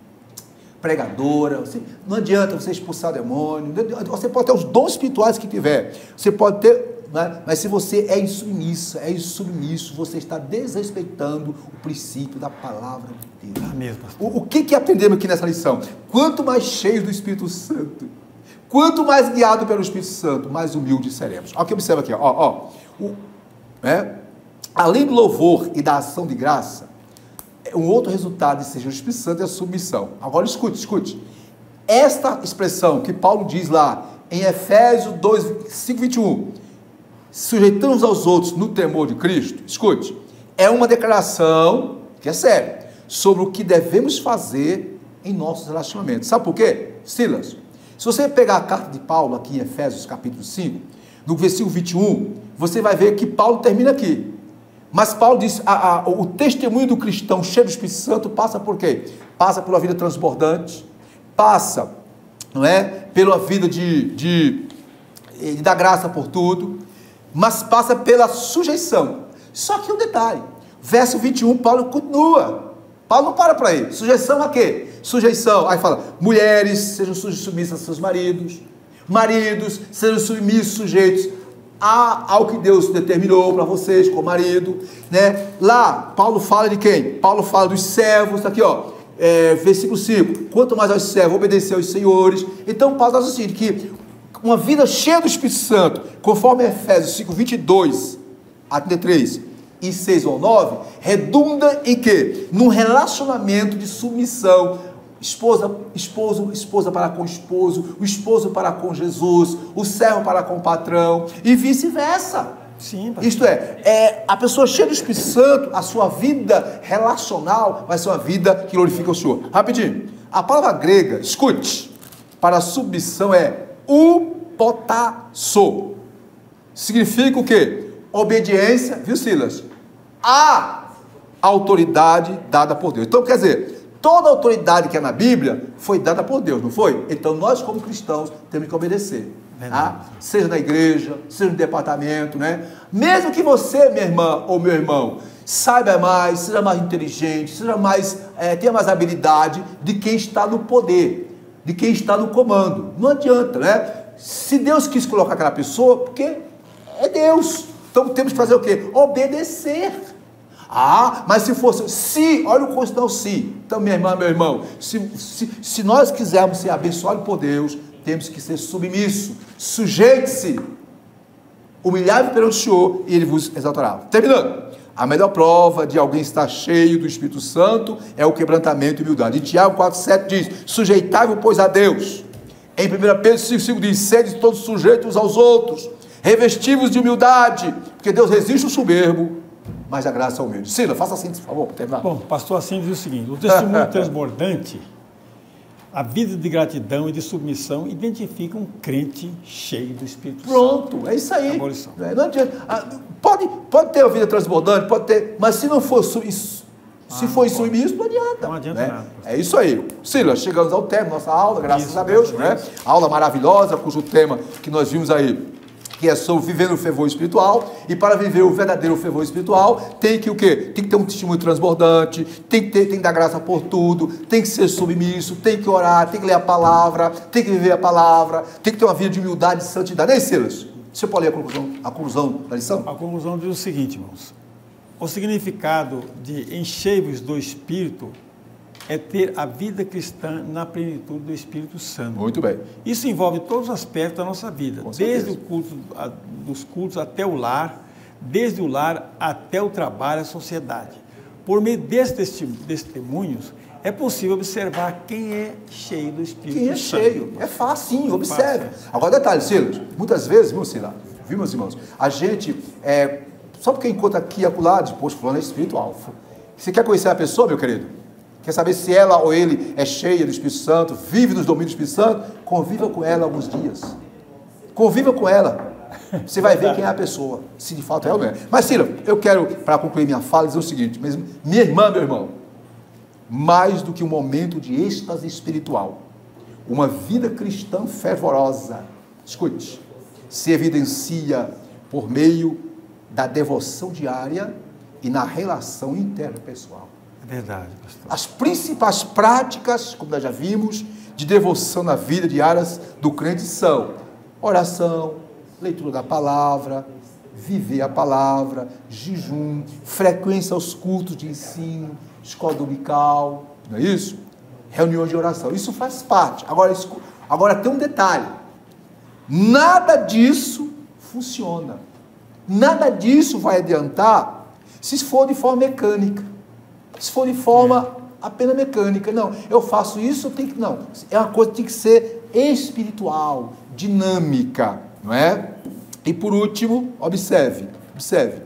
pregadora, você, não adianta você expulsar demônio, você pode ter os dons espirituais que tiver, você pode ter, né, mas se você é insubmisso, é insubmisso, você está desrespeitando o princípio da palavra de Deus. Ah, mesmo, pastor. O, o que, que aprendemos aqui nessa lição? Quanto mais cheios do Espírito Santo, quanto mais guiado pelo Espírito Santo, mais humildes seremos. Olha o que observa aqui, ó, ó, o, né, além do louvor e da ação de graça, um outro resultado de ser o Espírito Santo é a submissão. Agora escute, escute. Esta expressão que Paulo diz lá em Efésios dois, cinco, vinte e um, sujeitamos aos outros no temor de Cristo, escute, é uma declaração, que é séria, sobre o que devemos fazer em nossos relacionamentos. Sabe por quê? Silas, se você pegar a carta de Paulo aqui em Efésios capítulo cinco, no versículo vinte e um, você vai ver que Paulo termina aqui. Mas Paulo diz, a, a, o testemunho do cristão cheio do Espírito Santo passa por quê? Passa por uma vida transbordante, passa, não é, pela vida de, de, de dar graça por tudo, mas passa pela sujeição. Só que um detalhe, verso vinte e um, Paulo continua, Paulo não para para aí, sujeição a quê? Sujeição, aí fala, mulheres sejam submissas a seus maridos, maridos sejam submissos, sujeitos ao que Deus determinou para vocês como marido, né? Lá, Paulo fala de quem? Paulo fala dos servos, tá aqui, ó, é, versículo cinco, quanto mais aos servos, obedecer aos senhores. Então, Paulo está dizendo que uma vida cheia do Espírito Santo, conforme Efésios cinco, vinte e dois a trinta e três e seis ou nove, redunda em quê? Num relacionamento de submissão, Esposa, esposo, esposa para com o esposo, o esposo para com Jesus, o servo para com o patrão, e vice-versa. Sim, pastor. Isto é, é, a pessoa cheia do Espírito Santo, a sua vida relacional vai ser uma vida que glorifica o Senhor. Rapidinho, a palavra grega, escute, para a submissão é upotasso. Significa o quê? Obediência, viu, Silas? A autoridade dada por Deus. Então, quer dizer, toda a autoridade que é na Bíblia foi dada por Deus, não foi? Então nós, como cristãos, temos que obedecer. Tá? Seja na igreja, seja no departamento, né? Mesmo que você, minha irmã ou meu irmão, saiba mais, seja mais inteligente, seja mais, é, tenha mais habilidade de quem está no poder, de quem está no comando. Não adianta, né? Se Deus quis colocar aquela pessoa, porque é Deus. Então temos que fazer o quê? Obedecer. Ah, mas se fosse, se, olha o constante se, então minha irmã, meu irmão, se, se, se nós quisermos ser abençoados por Deus, temos que ser submisso, sujeite-se, humilhai-vos perante o Senhor e Ele vos exaltará. Terminando, a melhor prova de alguém estar cheio do Espírito Santo é o quebrantamento e humildade. E Tiago quatro, sete diz, sujeitai-vos pois a Deus. Em primeira Pedro cinco, cinco diz, sede todos sujeitos aos outros, revestivos de humildade, porque Deus resiste o soberbo, mas a graça é humilde. Sila, faça assim, por favor, para terminar. Bom, pastor assim diz o seguinte, o testemunho transbordante, a vida de gratidão e de submissão identifica um crente cheio do Espírito Pronto, Santo. é isso aí. Abolição. Não adianta. Pode, pode ter uma vida transbordante, pode ter, mas se não for su, se Ah, for não submisso, não adianta. Não adianta né? nada. É isso aí. Sila, chegamos ao término da nossa aula, graças Isso, a Deus. graças a Né? Aula maravilhosa, cujo tema que nós vimos aí que é sobre viver no fervor espiritual, e para viver o verdadeiro fervor espiritual, tem que o quê? Tem que ter um testemunho transbordante, tem que, ter, tem que dar graça por tudo, tem que ser submisso, tem que orar, tem que ler a palavra, tem que viver a palavra, tem que ter uma vida de humildade e santidade. Ei, Silas, você pode ler a conclusão, a conclusão da lição? A conclusão diz o seguinte, irmãos. O significado de encher-vos do Espírito é ter a vida cristã na plenitude do Espírito Santo. Muito bem. Isso envolve todos os aspectos da nossa vida, Com desde certeza. o culto, a, dos cultos até o lar, desde o lar até o trabalho, a sociedade. Por meio desses testemunhos, é possível observar quem é cheio do Espírito Quem é Santo. cheio? É fácil, observe. Fácil. Agora, detalhe, Silas, muitas vezes, viu, Silas, viu, meus irmãos, a gente, é, só porque encontra aqui e acolá, depois fulano é espiritual. Você quer conhecer a pessoa, meu querido? Quer saber se ela ou ele é cheia do Espírito Santo, vive nos domínios do Espírito Santo? Conviva com ela alguns dias. Conviva com ela. Você vai ver quem é a pessoa, se de fato é ou não é. Mas, Silas, eu quero, para concluir minha fala, dizer o seguinte, mesmo, minha irmã, meu irmão, mais do que um momento de êxtase espiritual, uma vida cristã fervorosa, escute, se evidencia por meio da devoção diária e na relação interpessoal. É verdade, pastor. As principais práticas, como nós já vimos, de devoção na vida diária do crente são oração, leitura da palavra, viver a palavra, jejum, frequência aos cultos de ensino, escola dominical, não é isso? Reuniões de oração, isso faz parte. Agora, agora tem um detalhe, nada disso funciona, nada disso vai adiantar se for de forma mecânica, se for de forma apenas mecânica. Não, eu faço isso, eu tenho que... Não, é uma coisa que tem que ser espiritual, dinâmica, não é? E por último, observe, observe.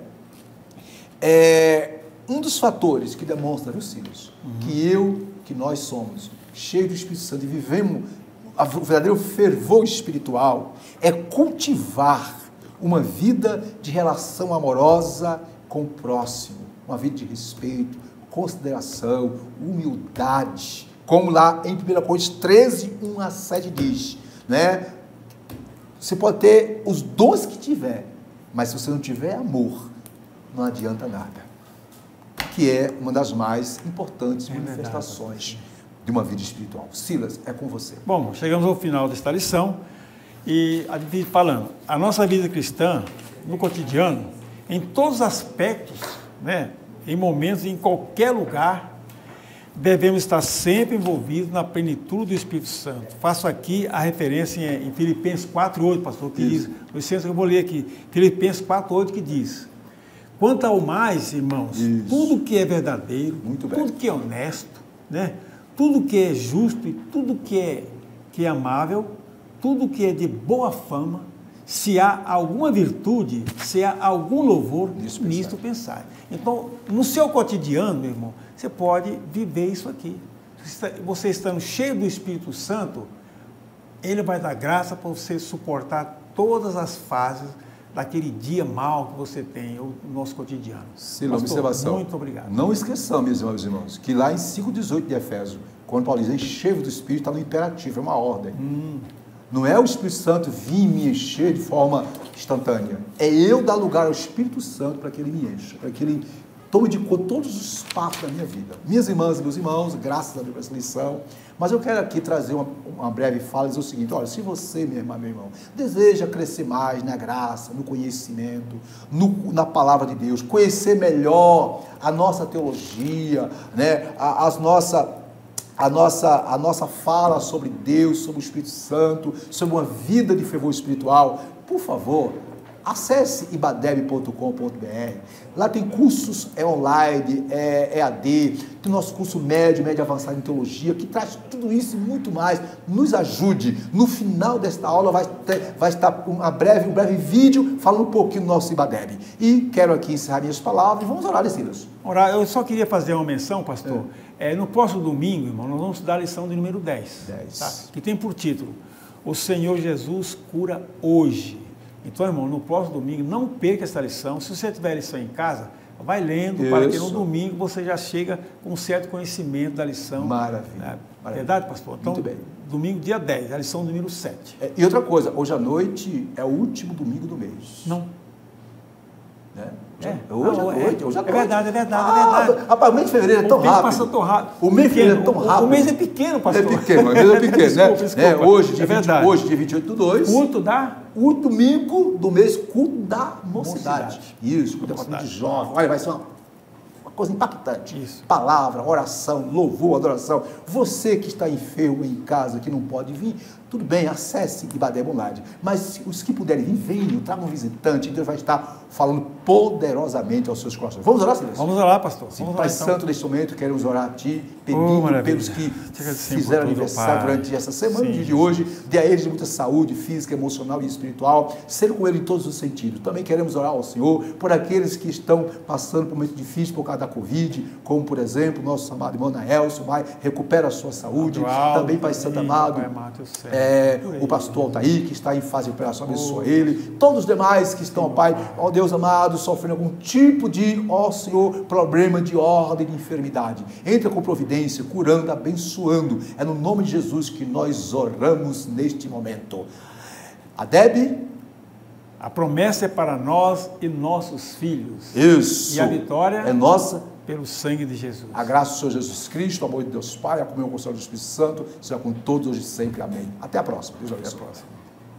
É, um dos fatores que demonstra, viu, Silas, uhum. que eu, que nós somos cheios do Espírito Santo e vivemos o verdadeiro fervor espiritual, é cultivar uma vida de relação amorosa com o próximo, uma vida de respeito, consideração, humildade, como lá em primeira Coríntios treze, um a sete diz, né? Você pode ter os dons que tiver, mas se você não tiver amor, não adianta nada. Que é uma das mais importantes é manifestações verdade. De uma vida espiritual. Silas, é com você. Bom, chegamos ao final desta lição e a gente falando, a nossa vida cristã, no cotidiano, em todos os aspectos, né? Em momentos, em qualquer lugar, devemos estar sempre envolvidos na plenitude do Espírito Santo. Faço aqui a referência em, em Filipenses quatro, oito, pastor, que Isso. diz, licença, eu vou ler aqui, Filipenses quatro, oito, que diz, quanto ao mais, irmãos, Isso. tudo que é verdadeiro, tudo que é honesto, né? Tudo que é justo e tudo que é, que é amável, tudo que é de boa fama, se há alguma virtude, se há algum louvor, nisso, nisto pensar. Então, no seu cotidiano, meu irmão, você pode viver isso aqui. Você estando cheio do Espírito Santo, Ele vai dar graça para você suportar todas as fases daquele dia mal que você tem, o nosso cotidiano. Sim, observação. Muito obrigado. Não esqueçamos, meus irmãos e irmãos, que lá em cinco, dezoito de Efésios, quando Paulo diz, encher do Espírito, está no imperativo, é uma ordem. Hum. Não é o Espírito Santo vir me encher de forma instantânea. É eu dar lugar ao Espírito Santo para que ele me encha, para que ele tome de conta todos os passos da minha vida. Minhas irmãs e meus irmãos, graças a Deus por essa lição. Mas eu quero aqui trazer uma, uma breve fala e dizer o seguinte, olha, se você, minha irmã, meu irmão, deseja crescer mais na graça, no conhecimento, no, na palavra de Deus, conhecer melhor a nossa teologia, né, a, as nossas... A nossa, a nossa fala sobre Deus, sobre o Espírito Santo, sobre uma vida de fervor espiritual, por favor, acesse ibadeb ponto com ponto br. Lá tem cursos é online, é E A D, tem o nosso curso médio, médio avançado em teologia, que traz tudo isso e muito mais. Nos ajude. No final desta aula vai, ter, vai estar uma breve, um breve vídeo falando um pouquinho do nosso Ibadeb. E quero aqui encerrar minhas palavras e vamos orar, Silas. Orar, eu só queria fazer uma menção, pastor. É. É, no próximo domingo, irmão, nós vamos estudar a lição de número dez, dez. Tá? Que tem por título, O Senhor Jesus cura hoje. Então, irmão, no próximo domingo, não perca essa lição. Se você tiver lição em casa, vai lendo, para que no domingo você já chega com um certo conhecimento da lição. Maravilha. Né? Maravilha. Verdade, pastor? Então, muito bem. Domingo, dia dez, a lição número sete. É, e outra coisa, hoje à noite é o último domingo do mês. Não. Né? É. Hoje à noite, é, hoje à é noite. verdade, é verdade, ah, é verdade. Rapaz, o mês de fevereiro é tão o tempo rápido. passa tão rápido. O mês de fevereiro é tão rápido. O mês é pequeno, pastor. É pequeno, o mês é pequeno, desculpa, né? desculpa. É, hoje, dia é verdade. vinte, hoje, dia vinte e oito do dois. Culto da... O domingo do mês, culto da mocidade. Mocidade. Isso, culto da de jovem. Olha, vai ser uma, uma coisa impactante. Isso. Palavra, oração, louvor, adoração. Você que está enfermo em casa, que não pode vir, tudo bem, acesse Ibadeb Online. Mas os que puderem vir, venham, tragam um visitante. Deus vai estar falando poderosamente aos seus corações. Vamos orar, Silêncio? Vamos orar, pastor. Sim, Vamos Pai orar, então. Santo, neste momento, queremos orar a Ti, pedindo Oh, pelos que fizeram tudo, aniversário Pai. durante essa semana, Sim, dia de hoje, dê a eles muita saúde física, emocional e espiritual, ser com ele em todos os sentidos. Também queremos orar ao Senhor por aqueles que estão passando por um momento difícil por causa da Covid, como, por exemplo, nosso amado irmão Naelson, Pai, recupera a sua saúde. Alto, Também, Pai Santo sim, amado, Pai amado, eu sei. é, Por aí. o pastor Altair, que está em fase de operação, abençoa ele. Todos os demais que estão, ó Pai, ó Deus amado, sofrendo algum tipo de, ó Senhor, problema de ordem de enfermidade. Entra com providência, curando, abençoando. É no nome de Jesus que nós oramos neste momento. A Deb? A promessa é para nós e nossos filhos. Isso. E a vitória é nossa. Pelo sangue de Jesus. A graça do Senhor Jesus Cristo, o amor de Deus Pai, a comunhão com o Senhor do Espírito Santo, seja com todos hoje e sempre. Amém. Até a próxima. Deus abençoe. Até a próxima.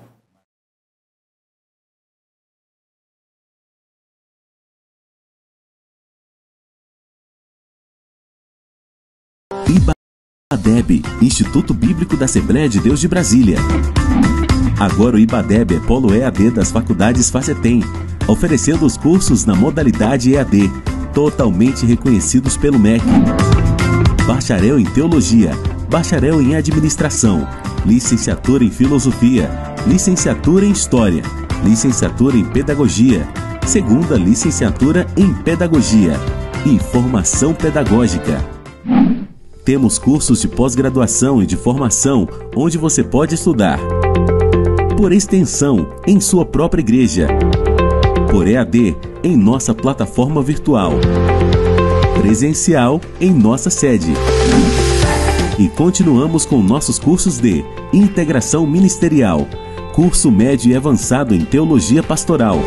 IBADEB, Instituto Bíblico da Assembleia de Deus de Brasília. Agora o IBADEB é polo E A D das faculdades FACETEM, oferecendo os cursos na modalidade E A D, totalmente reconhecidos pelo M E C. Bacharel em Teologia, Bacharel em Administração, Licenciatura em Filosofia, Licenciatura em História, Licenciatura em Pedagogia, Segunda Licenciatura em Pedagogia e Formação Pedagógica. Temos cursos de pós-graduação e de formação onde você pode estudar por extensão em sua própria igreja, por E A D em nossa plataforma virtual, presencial em nossa sede. E continuamos com nossos cursos de integração ministerial, curso médio e avançado em teologia pastoral.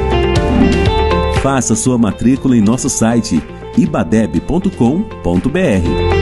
Faça sua matrícula em nosso site ibadeb ponto com ponto br.